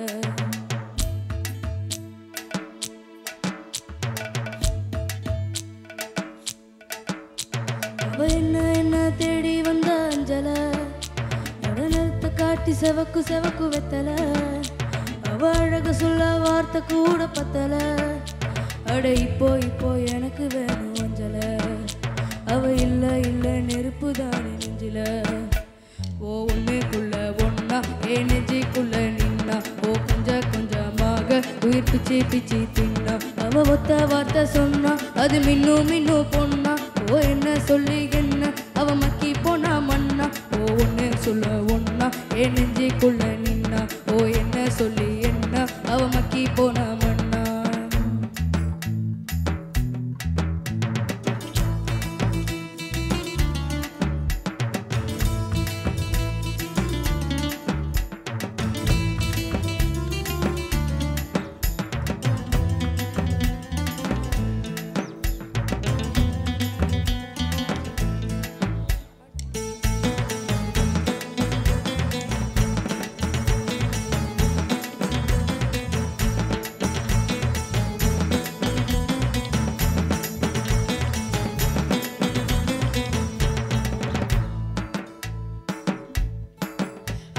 அவ என்ன என்ன தேடி வந்த அஞ்சல நடனத்தை காட்டி செவக்கு செவக்கு வெத்தல அவ அழக சொல்ல வார்த்தை கூட பத்தல. அட இப்போ இப்போ எனக்கு வேணும் அஞ்சல அவ இல்ல இல்ல நெருப்பு தானே நெஞ்சில. ஓ ஒன்னுக்குள்ள ஒன்னா ஏ நெஞ்சிக்குள்ள நின்னா ஓ கொஞ்ச கொஞ்சமாக உயிர் பிச்சு பிச்சு தின்னா. அவ ஒத்த வார்த்தை சொன்னா அது மின்னும் மின்னும் பொண்ணா. ஓ என்ன சொல்லி என்ன அவ மக்கி போனா மண்ணா. ஓ ஒன்னு சொல்ல ஒன்னா ஏ நெஞ்சிக்குள்ள நின்னா ஓ என்ன சொல்லி என்ன அவ மக்கி போனா மண்ணா.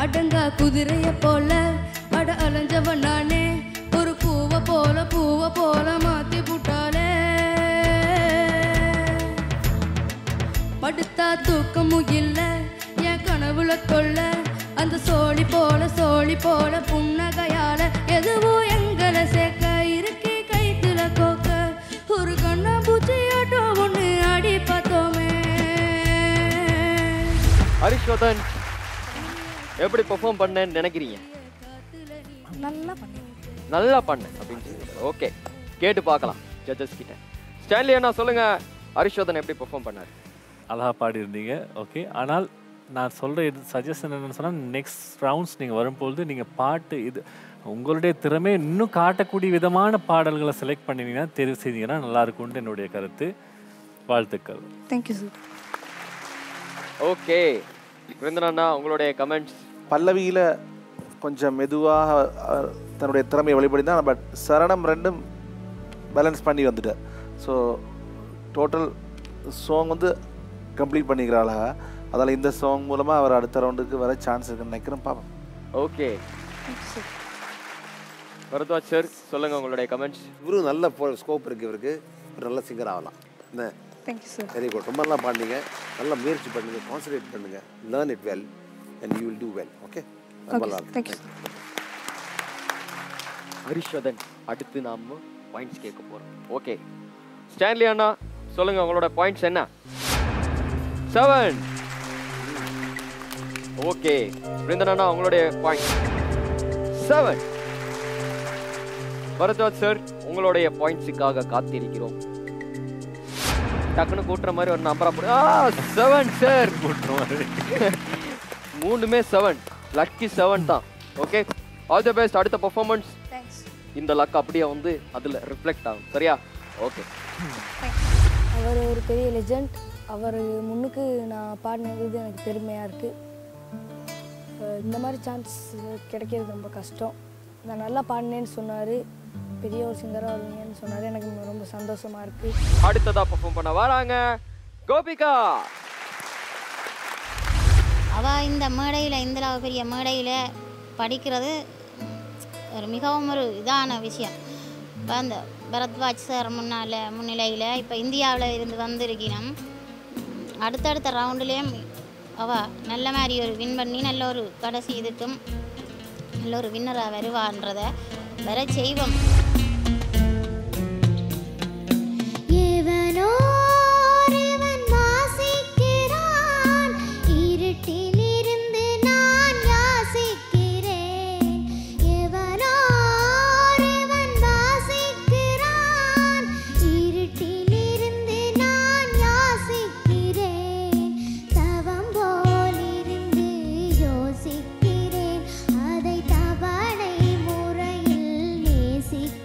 அடங்கா குதிரைய போல அட அலைஞ்சவன் நானே ஒரு பூவை போல பூவை போல மாத்தி புட்டாலே படுத்தா தூக்கமும் இல்ல என் கனவுல கொள்ள அந்த சோழி போல சோழி போல புன்னகையால எதுவும் எங்களை சேர்க்க இருக்கி கைத்துல கோக்க ஒரு கண்ணா பூச்சியாட்டோ ஒண்ணு அடி பார்த்தோமே. ஹரிஷ்வர்தன் எப்படி பெர்ஃபார்ம் பண்ணேன்னு நினைக்கிறீங்க? நல்லா பண்ணேன். நல்லா பண்ணேன் அப்படின்னு சொல்லி ஓகே, கேட்டு பார்க்கலாம் ஜட்ஜஸ் கிட்ட. ஸ்டான்லி அண்ணா சொல்லுங்க, ஹரிஷ்வர்தன் எப்படி பெர்ஃபார்ம் பண்ணாரு? அழகாக பாடியிருந்தீங்க. ஓகே, ஆனால் நான் சொல்கிற இது சஜஷன் என்னென்னு சொன்னால், நெக்ஸ்ட் ரவுண்ட்ஸ் நீங்கள் வரும்பொழுது நீங்கள் பாட்டு இது உங்களுடைய திறமை இன்னும் காட்டக்கூடிய விதமான பாடல்களை செலக்ட் பண்ணினீங்கன்னா தெரிவு செய்தீங்கன்னா நல்லா இருக்கும்னு என்னுடைய கருத்து. வாழ்த்துக்கள். Thank you sir. ஓகே விருந்தன் அண்ணா, உங்களுடைய கமெண்ட்ஸ்? பல்லவியில் கொஞ்சம் மெதுவாக தன்னுடைய திறமையை வெளிப்படுத்தினா, பட் சரணம் ரெண்டும் பேலன்ஸ் பண்ணி வந்துட்டார். ஸோ டோட்டல் சாங் வந்து கம்ப்ளீட் பண்ணிக்கிறாளா, அதில் இந்த சாங் மூலமாக அவர் அடுத்த ரவுண்டுக்கு வர சான்ஸ் இருக்குன்னு நினைக்கிறேன். பார்ப்போம். ஓகே பரத்வாஜ் சார் சொல்லுங்க உங்களுடைய கமெண்ட்ஸ். இவரும் நல்ல ஸ்கோப் இருக்குது, இவருக்கு ஒரு நல்ல சிங்கர் ஆகலாம். என்ன? Thank you sir. Very good. ரொம்ப நல்லா பாடுங்க, நல்லா முயற்சி பண்ணுங்க, கான்சன்ட்ரேட் பண்ணுங்க, learn it well and you will do well. Okay, ரொம்ப நல்லா. தேங்க்யூ. ஹரிஷ்வர்தன் அடுத்து நாம பாயிண்ட்ஸ் கேட்க போறோம். ஓகே ஸ்டான்லி அண்ணா சொல்லுங்க உங்களோட பாயிண்ட்ஸ் என்ன? செவன். ஓகே விருந்தன் அண்ணா உங்களுடைய பாயிண்ட் செவன். பரத்வாஜ் சார் உங்களுடைய பாயிண்ட்ஸுக்காக காத்திருக்கிறோம். டக்குன்னு கூட்டுற மாதிரி ஒரு நம்பரா போடு. ஆ செவன் சார், மூணுமே செவன், லக்கி செவன் தான். Okay, all the best. அடுத்த பெர்ஃபார்மன்ஸ் இந்த லக் அப்படியே வந்து அதில் ரிஃப்ளெக்ட் ஆகும். சரியா? ஓகே. அவர் ஒரு பெரிய லெஜண்ட். அவர் முன்னுக்கு நான் பாடினது எனக்கு பெருமையாக இருக்குது. இந்த மாதிரி சான்ஸ் கிடைக்கிறது ரொம்ப கஷ்டம். நான் நல்லா பாடினேன்னு சொன்னார், பெரிய ஒரு சிங்கராக வருவீங்கன்னு சொன்னார். எனக்கு ரொம்ப சந்தோஷமாக இருக்குது. அடுத்ததாக பெர்ஃபார்ம் பண்ண வராங்க கோபிகா. அவள் இந்த மேடையில், இந்த பெரிய மேடையில் படிக்கிறது ஒரு மிகவும் ஒரு இதான விஷயம். இப்போ அந்த பரத்வாஜ் சார் முன்னால் முன்னிலையில் இப்போ இந்தியாவில் இருந்து வந்திருக்கணும். அடுத்தடுத்த ரவுண்டுலேயும் அவள் நல்ல மாதிரி ஒரு வின் பண்ணி நல்ல ஒரு கடைசி இதுக்கும் நல்ல ஒரு வின்னராக வருவான்றதை வர செய்வோம். யோசிக்கிறேன் அதை தவணை முறையில் நேசிக்கிறேன்.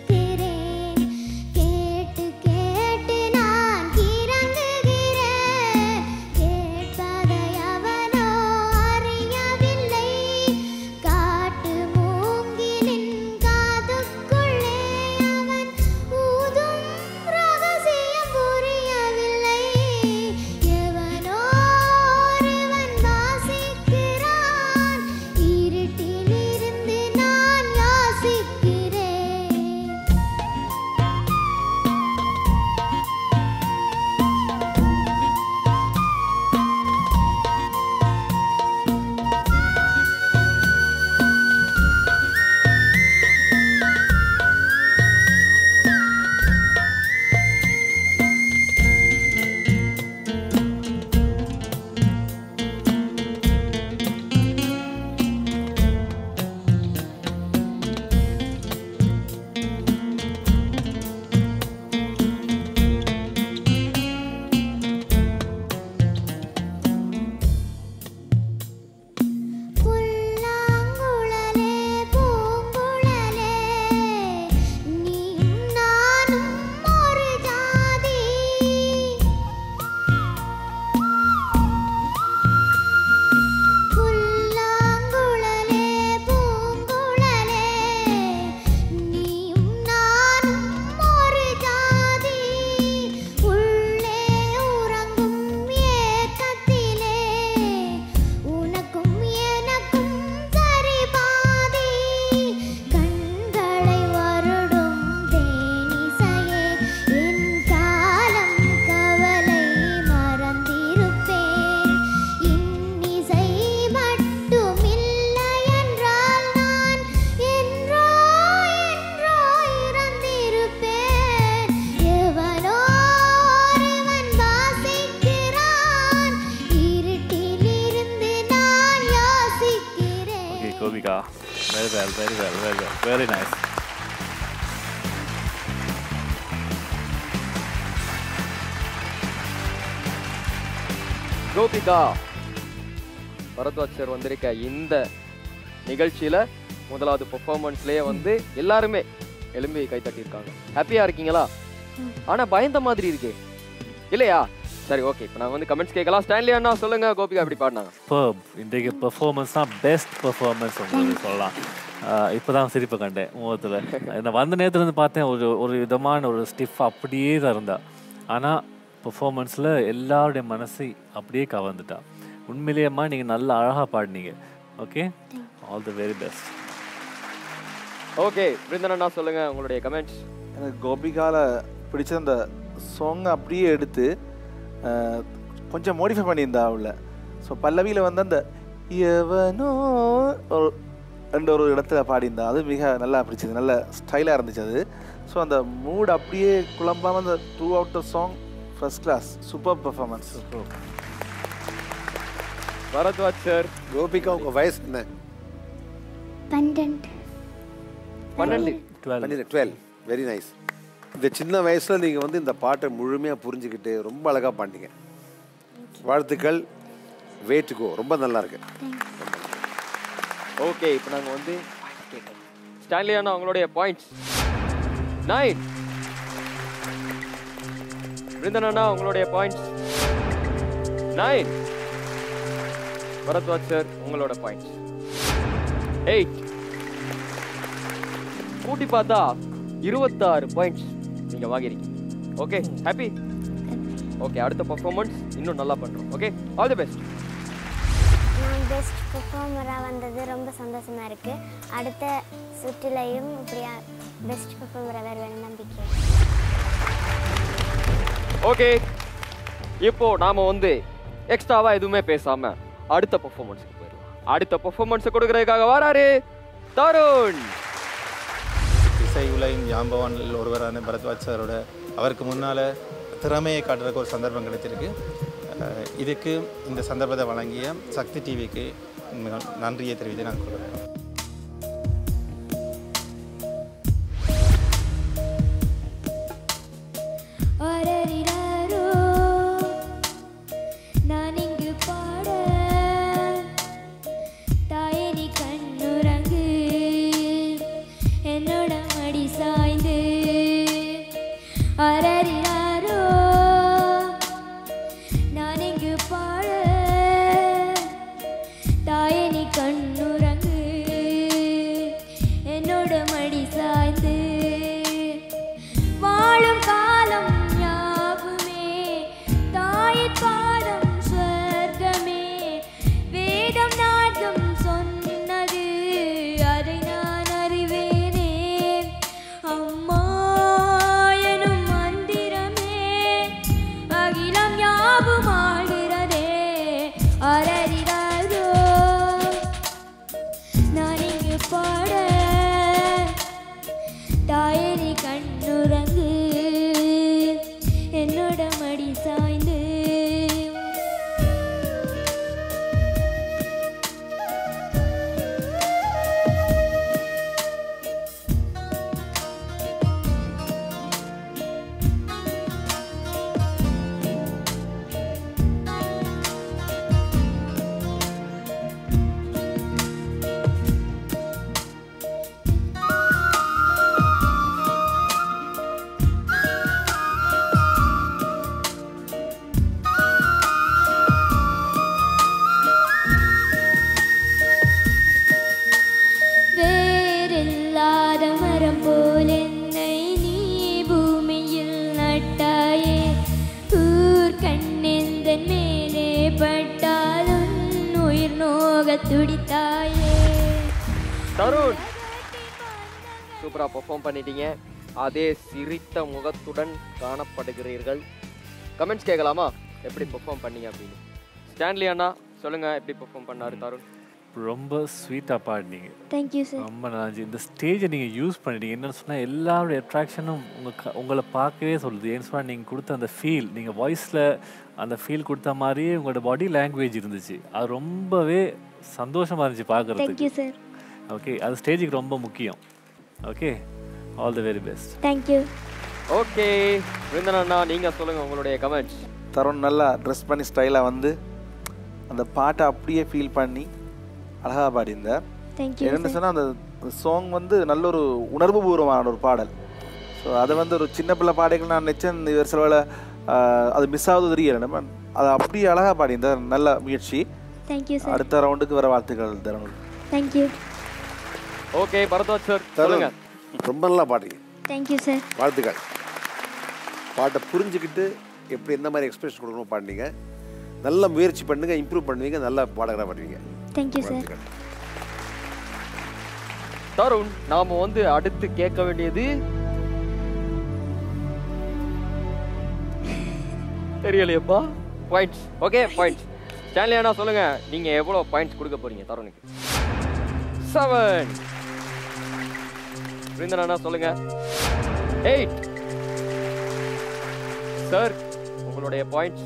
Very well very well very nice. Gopika, Bharadwaj sir வந்திருக்க இந்த நிகழ்ச்சியில முதலாவது பெர்ஃபார்மன்ஸ்லயே வந்து எல்லாருமே எலும்பி கை தட்டியிருக்காங்க. ஹாப்பியா இருக்கீங்களா? ஆனா பயந்த மாதிரி இருக்கே இல்லையா? சரி, ஓகே. இப்போ நாங்கள் வந்து கமெண்ட்ஸ் கேட்கலாம். ஸ்டான்லி அண்ணா சொல்லுங்க, கோபிகா எப்படி பாடினாங்க? சூப்பர். இன்றைக்கு பெர்ஃபார்மன்ஸ் தான் பெஸ்ட் பெர்ஃபார்மன்ஸ் உங்களுக்கு சொல்லலாம். இப்போ தான் சிரிப்பை கண்டேன் முகத்தில். நான் வந்த நேரத்துலேருந்து பார்த்தேன் ஒரு ஒரு விதமான ஒரு ஸ்டிஃப் அப்படியே தான் இருந்தா. ஆனால் பெர்ஃபார்மன்ஸில் எல்லாருடைய மனசை அப்படியே கவர்ந்துட்டா. உண்மையிலேயம்மா நீங்கள் நல்லா அழகாக பாடினீங்க. Okay, all the very best. Okay, Brinthan அண்ணா சொல்லுங்க உங்களுடைய கமெண்ட்ஸ். எனக்கு கோபிகால பிடிச்ச அந்த சாங்கை அப்படியே எடுத்து கொஞ்சம் மோடிஃபை பண்ணியிருந்தா அவள. ஸோ பல்லவியில் வந்து அந்த எவனோ ஒரு ரெண்டு ஒரு இடத்துல பாடியிருந்தா, அது மிக நல்லா பிடிச்சது, நல்ல ஸ்டைலாக இருந்துச்சு அது. ஸோ அந்த மூட் அப்படியே குழம்பாமல் அந்த throughout the song first class, super performance. Bharadwaj sir. Gopika உங்கள் வயசு என்ன? பன்னெண்டு. பன்னெண்டு பன்னெண்டு டுவெல். Very nice. இந்த சின்ன வயசில் நீங்கள் வந்து இந்த பாட்டை முழுமையாக புரிஞ்சுக்கிட்டு ரொம்ப அழகாக பாண்டிங்க. வாழ்த்துக்கள். Way to go. ரொம்ப நல்லா இருக்கு. ஓகே, இப்போ நாங்கள் வந்து ஸ்டான்லி அண்ணா உங்களுடைய பாயிண்ட்ஸ். நைன். பிருந்தன் அண்ணா உங்களுடைய பாயிண்ட்ஸ் நைன். பரத்வாஜ் சார் உங்களோட பாயிண்ட்ஸ் எயிட். கூட்டி பார்த்தா இருபத்தாறு பாயிண்ட்ஸ் நீங்க வாங்கிருக்கீங்க. Okay, happy? ஓகே, அடுத்த பெர்ஃபார்மன்ஸ் இன்னும் நல்லா பண்றோம். Okay, all the best. நான் பெஸ்ட் பெர்ஃபார்மராக வந்தது ரொம்ப சந்தோஷமா இருக்கு. அடுத்த சுற்றுலையும் இப்படியா பெஸ்ட் பெர்ஃபார்மராக வருவேன் நம்பிக்கை. ஓகே, இப்போ நாம வந்து எக்ஸ்ட்ராவா எதுவுமே பேசாம அடுத்த பெர்ஃபார்மன்ஸ்க்கு போயிடலாம். அடுத்த பெர்ஃபார்மன்ஸ் கொடுக்கறதுக்காக வராரு தருண். இசை உலகின் ஜாம்பவானில் ஒருவரான பரத்வாஜ் சாரோட அவருக்கு முன்னால் திறமையை காட்டுறதுக்கு ஒரு சந்தர்ப்பம் கிடைச்சிருக்கு. இதுக்கு இந்த சந்தர்ப்பத்தை வழங்கிய சக்தி டிவிக்கு நன்றியை தெரிவித்து நான் கொடுக்குறேன். தருண், சூப்பரா பெர்ஃபார்ம் பண்ணிட்டீங்க. அதே சிரித்த முகத்துடன் காணப்படுகிறீர்கள். கமெண்ட்ஸ் கேட்கலாமா எப்படி பெர்ஃபார்ம் பண்ணீங்க அப்படின்னு? ஸ்டான்லி அண்ணா சொல்லுங்க, எப்படி பெர்ஃபார்ம் பண்ணாரு தருண்? ரொம்ப ஸ்வீட்டாக பாடினீங்க. Thank you sir. ரொம்ப நல்லா. இந்த ஸ்டேஜை நீங்கள் யூஸ் பண்ணிட்டீங்க. என்னென்னு சொன்னால் எல்லாருடைய அட்ராக்ஷனும் உங்கள் க உங்களை பார்க்கவே சொல்லுது. ஏன்னு சொன்னால் நீங்கள் கொடுத்த அந்த ஃபீல், நீங்கள் வாய்ஸில் அந்த ஃபீல் கொடுத்த மாதிரியே உங்களோட பாடி லாங்குவேஜ் இருந்துச்சு. அது ரொம்பவே சந்தோஷமாக இருந்துச்சு பார்க்குறதுக்கு. Thank you sir. ஓகே அது ஸ்டேஜுக்கு ரொம்ப முக்கியம். Okay all the very best. Thank you. Okay விருந்தனா நீங்கள் சொல்லுங்கள் உங்களுடைய கமெண்ட்ஸ். தருண் நல்லா ட்ரெஸ் பண்ணி ஸ்டைலாக வந்து அந்த பாட்டை அப்படியே ஃபீல் பண்ணி அழகாக பாடியிருந்தார். தேங்க்யூ. என்னென்னு சொன்னால் அந்த சாங் வந்து நல்ல ஒரு உணர்வு பூர்வமான ஒரு பாடல். ஸோ அதை வந்து ஒரு சின்ன பிள்ளை பாடைகள் நான் நினச்சேன் இவர் சில வேளை அது மிஸ் ஆகுது தெரியல. நம்ம அதை அப்படியே அழகாக பாடியிருந்தார். நல்ல முயற்சி. Thank you sir. அடுத்த ரவுண்டுக்கு வர வாழ்த்துக்கள் Tarun. Thank you. Okay Bharadwaj sir சொல்லுங்க. ரொம்ப நல்லா பாடுறீங்க. Thank you sir. வாழ்த்துக்கள். பாட்டை புரிஞ்சுக்கிட்டு எப்படி எந்த மாதிரி எக்ஸ்பிரஷன் கொடுக்கணும் பாடுனீங்க. நல்ல முயற்சி பண்ணுங்க, இம்ப்ரூவ் பண்ணுவீங்க, நல்லா பாடகராக பாடுவீங்க. Thank you sir. தருண் நாம வந்து அடுத்து கேட்க வேண்டியது தெரியலையப்பா பாயிண்ட்ஸ். Okay points. ஸ்டான்லி அண்ணா சொல்லுங்க நீங்க எவ்வளவு பாயிண்ட்ஸ் கொடுக்க போறீங்க தருணுக்கு? செவன். விருந்தன் அண்ணா சொல்லுங்க எயிட். சார் உங்களுடைய பாயிண்ட்ஸ்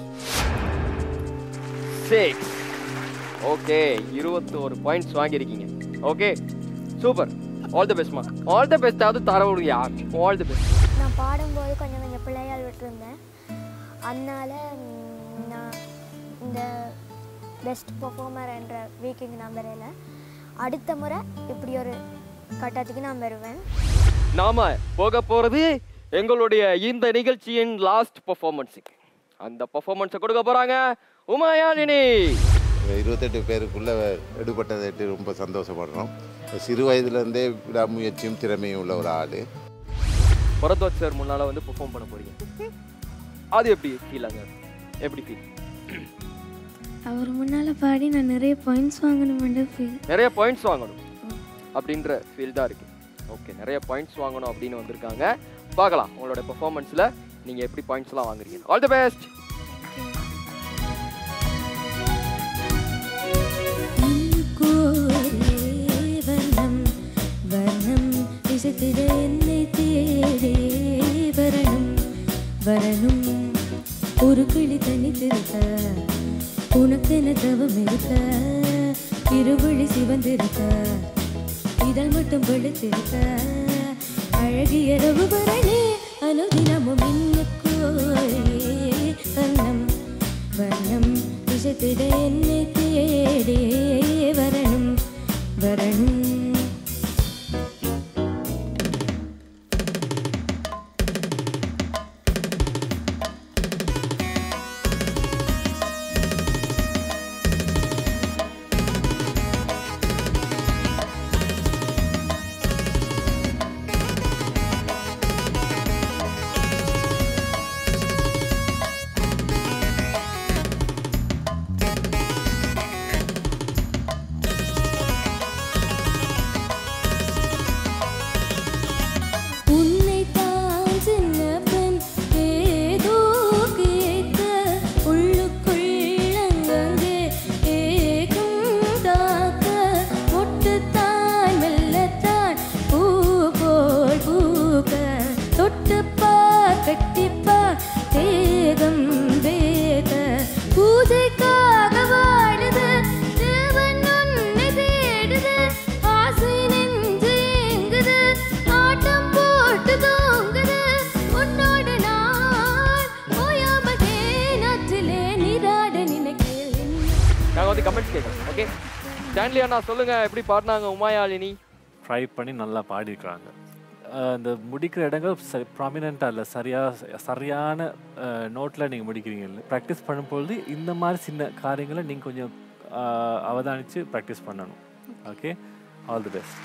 சிக்ஸ். ஓகே இருபத்தி ஒரு பாயிண்ட்ஸ் வாங்கியிருக்கீங்க. Okay super. ஆல் தி பெஸ்ட்மா. All the best. அது தரவுடியா? All the best. நான் பாடும்போது கொஞ்சம் கொஞ்சம் பிள்ளையால் விட்டுருந்தேன். அதனால நான் இந்த பெஸ்ட் பெர்ஃபார்மர் என்ற வீக்குக்கு நான் வரையில. அடுத்த முறை இப்படி ஒரு கட்டத்துக்கு நான் வருவேன். நாம போக போறது எங்களுடைய இந்த நிகழ்ச்சியின் லாஸ்ட் பெர்ஃபார்மன்ஸுக்கு. அந்த பெர்ஃபார்மன்ஸை கொடுக்க போறாங்க உமாயாழினி. இருபத்தெட்டு பேருக்குள்ளே எடுபட்டதை ரொம்ப சந்தோஷப்படுறோம். சிறு வயதுலேருந்தே விடாமுயற்சியும் திறமையும் உள்ள ஒரு ஆள். பரத்வாஜ் சார் முன்னால் வந்து பெர்ஃபார்ம் பண்ண போறீங்க. அது எப்படி ஃபீல் ஆகுது? எப்படி ஃபீல்? அவர் முன்னால் பாடி நான் நிறைய பாயிண்ட்ஸ் வாங்கணும்ன்ற ஃபீல். நிறைய பாயிண்ட்ஸ் வாங்கணும் அப்படின்ற ஃபீல் தான் இருக்குது. ஓகே நிறைய பாயிண்ட்ஸ் வாங்கணும் அப்படின்னு வந்திருக்காங்க. பார்க்கலாம் உங்களோட பெர்ஃபார்மன்ஸில் நீங்கள் எப்படி பாயிண்ட்ஸ்லாம் வாங்குறீங்க. All the best. வரணும் ஒரு கிளி தனி திருத்த உனக்கென தவம் இருக்க இருவழி சிவந்திருக்க இதழ் மட்டும் வெளுத்திருக்க அழகிய ரவு பரணி அனுதினமும் இன்னுக்கோரே வண்ணம் வண்ணம் இசைத்திட என்னை தேடே வரணும் வரணும். ஸ்டான்லி அண்ணா சொல்லுங்க எப்படி பாடினாங்க உமாயாழினி? ட்ரை பண்ணி நல்லா பாடியிருக்கிறாங்க. அந்த முடிக்கிற இடங்கள் சரி ப்ராமினெண்ட்டாக இல்லை, சரியாக சரியான நோட்டில் நீங்கள் முடிக்கிறீங்க. ப்ராக்டிஸ் பண்ணும்பொழுது இந்த மாதிரி சின்ன காரியங்களை நீங்கள் கொஞ்சம் அவதானித்து ப்ராக்டிஸ் பண்ணணும். Okay all the best.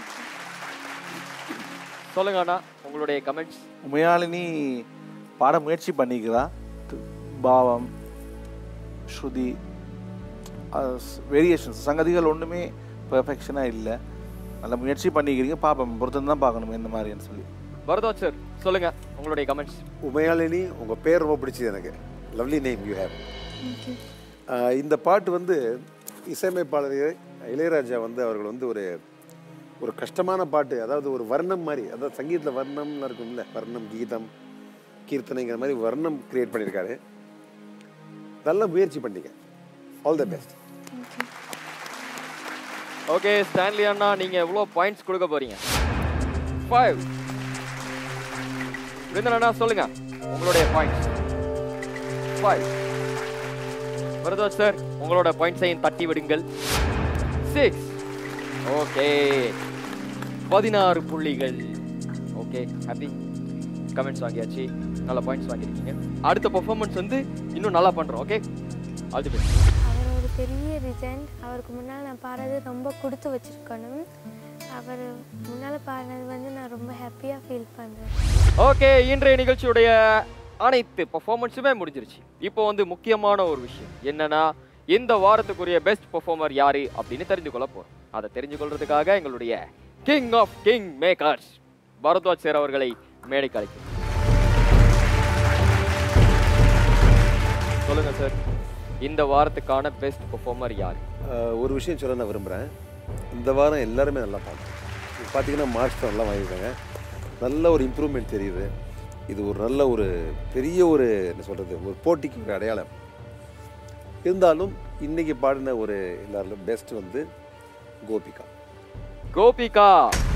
சொல்லுங்க அண்ணா உங்களுடைய கமெண்ட்ஸ். உமையாளினி பாட முயற்சி பண்ணிக்கிறா. பாவம் ஸ்ருதி வேரியேஷன்ஸ் சங்கதிகள் ஒன்றுமே பெர்ஃபெக்ஷனாக இல்லை. நல்ல முயற்சி பண்ணிக்கிறீங்க. பார்ப்போம் பொறுத்து தான் பார்க்கணும் இந்த மாதிரின்னு சொல்லி. பரத்வாஜ் சார் சொல்லுங்க உங்களுடைய கமெண்ட்ஸ். உமையாளினி உங்கள் பேர் ரொம்ப பிடிச்சது எனக்கு. Lovely name you have. இந்த பாட்டு வந்து இசையமைப்பாளர் இளையராஜா வந்து அவர்கள் வந்து ஒரு ஒரு கஷ்டமான பாட்டு, அதாவது ஒரு வர்ணம் மாதிரி, அதாவது சங்கீதத்தில் வர்ணம்லாம் இருக்கும்ல, வர்ணம் கீதம் கீர்த்தனைங்கிற மாதிரி வர்ணம் கிரியேட் பண்ணியிருக்காரு. நல்ல முயற்சி பண்ணிங்க. All the best. Okay Stanley அண்ணா நீங்க எவ்வளவு பாயிண்ட்ஸ் கொடுக்க போறீங்க? ஃபைவ். விருந்தன் அண்ணா சொல்லுங்க உங்களுடைய பாயிண்ட்ஸ். ஃபைவ். பரத்வாஜ் சார் உங்களோட பாயிண்ட்ஸையும் தட்டி விடுங்கள். சிக்ஸ். ஓகே பதினாறு புள்ளிகள். Okay happy. கமெண்ட்ஸ் வாங்கியாச்சு, நல்ல பாயிண்ட்ஸ் வாங்கியிருக்கீங்க. அடுத்த பெர்ஃபார்மன்ஸ் வந்து இன்னும் நல்லா பண்றோம். Okay all the best. அவர் ஒரு பெரிய ரிஜெண்ட். அவருக்கு முன்னால் நான் பாடுறது ரொம்ப கொடுத்து வச்சிருக்கணும். அவர் முன்னால் பாடினது வந்து நான் ரொம்ப ஹாப்பியாக ஃபீல் பண்ணுறேன். ஓகே இன்றைய நிகழ்ச்சியுடைய அனைத்து பெர்ஃபார்மன்ஸுமே முடிஞ்சிருச்சு. இப்போ வந்து முக்கியமான ஒரு விஷயம் என்னன்னா இந்த வாரத்துக்குரிய பெஸ்ட் பெர்ஃபார்மர் யாரு அப்படின்னு தெரிஞ்சு கொள்ள போறோம். அதை தெரிஞ்சு கொள்றதுக்காக எங்களுடைய king of king makers Bharadwaj sir அவர்களை மேடைக்கு அழைக்கிறோம். சொல்லுங்க சார், இந்த வாரத்துக்கான பெஸ்ட் பெர்ஃபார்மர் யார்? ஒரு விஷயம் சொல்ல நான் விரும்புகிறேன். இந்த வாரம் எல்லாருமே நல்லா பாடுறோம். பார்த்தீங்கன்னா மார்க்ஸ் நல்லா வாங்கியிருக்காங்க. நல்ல ஒரு இம்ப்ரூவ்மெண்ட் தெரியுது. இது ஒரு நல்ல ஒரு பெரிய ஒரு என்ன சொல்கிறது ஒரு போட்டிக்கு ஒரு அடையாளம். இருந்தாலும் இன்னைக்கு பாடின ஒரு எல்லாரும் பெஸ்ட் வந்து கோபிகா. கோபிகா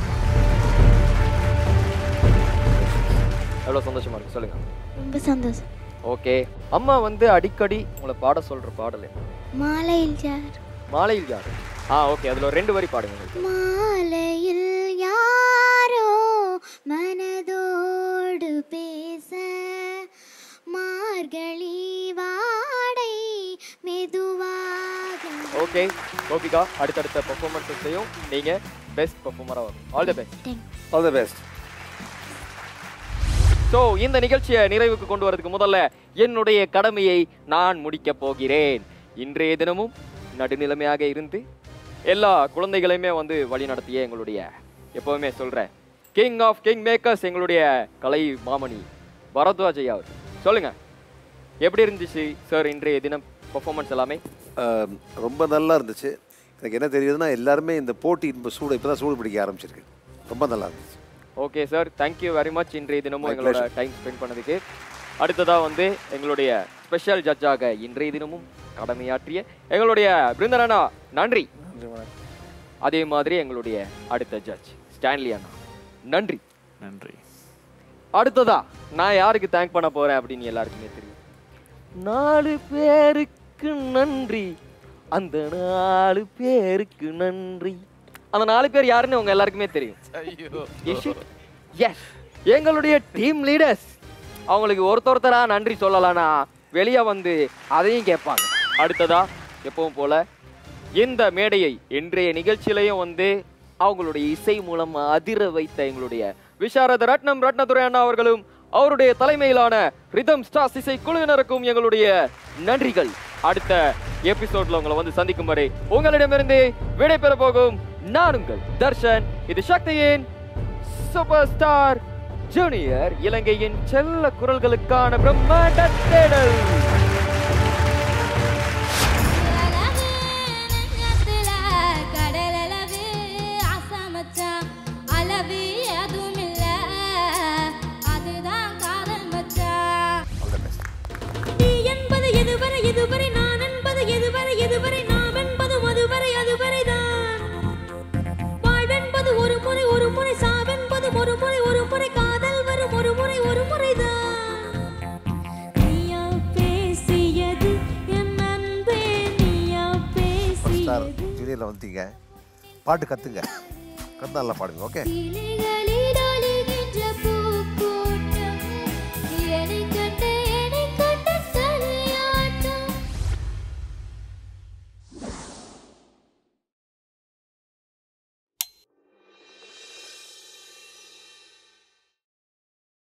எவ்வளோ சந்தோஷமா இருக்கு சொல்லுங்க. ரொம்ப சந்தோஷம். ஓகே அம்மா வந்து அடிக்கடி உங்களை பாட சொல்ற பாடல் என்ன? மாலையில் யார்? மாலையில் யார்? ஆ ஓகே அதுல ஒரு ரெண்டு வரி பாடுங்க. மாலையில் யாரோ மனதோடு பேச மார்கழி வாடை மெதுவாக. ஓகே கோபிகா அடுத்தடுத்த பெர்ஃபார்மன்ஸையும் நீங்க பெஸ்ட் பெர்ஃபார்மரா வரும். All the best. All the best. So இந்த நிகழ்ச்சியை நிறைவுக்கு கொண்டு வரதுக்கு முதல்ல என்னுடைய கடமையை நான் முடிக்க போகிறேன். இன்றைய தினமும் நடுநிலைமையாக இருந்து எல்லா குழந்தைகளையுமே வந்து வழி நடத்திய எங்களுடைய எப்பவுமே சொல்றேன் கிங் ஆஃப் கிங் மேக்கர்ஸ் எங்களுடைய கலை மாமணி பரத்வாஜ் ஐயா அவர் சொல்லுங்க எப்படி இருந்துச்சு சார் இன்றைய தினம் பெர்ஃபார்மன்ஸ் எல்லாமே? ரொம்ப நல்லா இருந்துச்சு. எனக்கு என்ன தெரியுதுன்னா எல்லாருமே இந்த போட்டி இப்போ சூடு இப்போ தான் சூடு பிடிக்க ஆரம்பிச்சிருக்கு. ரொம்ப நல்லா இருந்துச்சு. Okay sir thank you very much இன்றைய தினமும் எங்களோட டைம் ஸ்பெண்ட் பண்ணதுக்கு. அடுத்ததாக வந்து எங்களுடைய ஸ்பெஷல் ஜட்ஜாக இன்றைய தினமும் கடமையாற்றிய எங்களுடைய பிருந்தன் அண்ணா நன்றி. அதே மாதிரி எங்களுடைய அடுத்த ஜட்ஜ் ஸ்டான்லி அண்ணா நன்றி. நன்றி. அடுத்ததா நான் யாருக்கு தேங்க் பண்ண போறேன் அப்படின்னு எல்லாருக்குமே தெரியும். நாலு பேருக்கு நன்றி, அந்த நாலு பேருக்கு நன்றி. அந்த நாலு பேர் யாருன்னு உங்க எல்லாருக்குமே தெரியும். எஸ் எங்களுடைய டீம் லீடர்ஸ். அவங்களுக்கு ஒருத்தொருத்தரா நன்றி சொல்லலாம்னா வெளியே வந்து அதையும் கேட்பாங்க. அடுத்ததா எப்பவும் போல இந்த மேடையை இன்றைய நிகழ்ச்சியிலையும் வந்து அவங்களுடைய இசை மூலம் அதிர வைத்த எங்களுடைய விசாரத ரத்னம் ரத்னதுரை அண்ணா அவர்களும் அவருடைய தலைமையிலான ரிதம் ஸ்டார்ஸ் இசை குழுவினருக்கும் எங்களுடைய நன்றிகள். அடுத்த எபிசோட்ல உங்களை வந்து சந்திக்கும் வரை உங்களிடமிருந்து விடை பெற போகும் நான் உங்கள் தர்ஷன். இது சக்தியின் சூப்பர் ஸ்டார் ஜூனியர் இலங்கையின் செல்ல குரல்களுக்கான பிரம்மாண்ட தேடல். இதுவரை நான் என்பது எதுவரை எதுவரை நாம் என்பது அதுவரை அதுவரை தான். வாழ்வென்பது ஒரு முறை ஒரு முறை சாவென்பது ஒரு முறை ஒரு முறை காதல் வரும் ஒரு முறை ஒரு முறை தான். நீயா பேசியது என் அன்பே நீயா பேசியது. ஜூனியர்ல வந்தீங்க பாட்டு கத்துங்க, கத்து நல்லா பாடுங்க. ஓகே. கிளிகளிடம்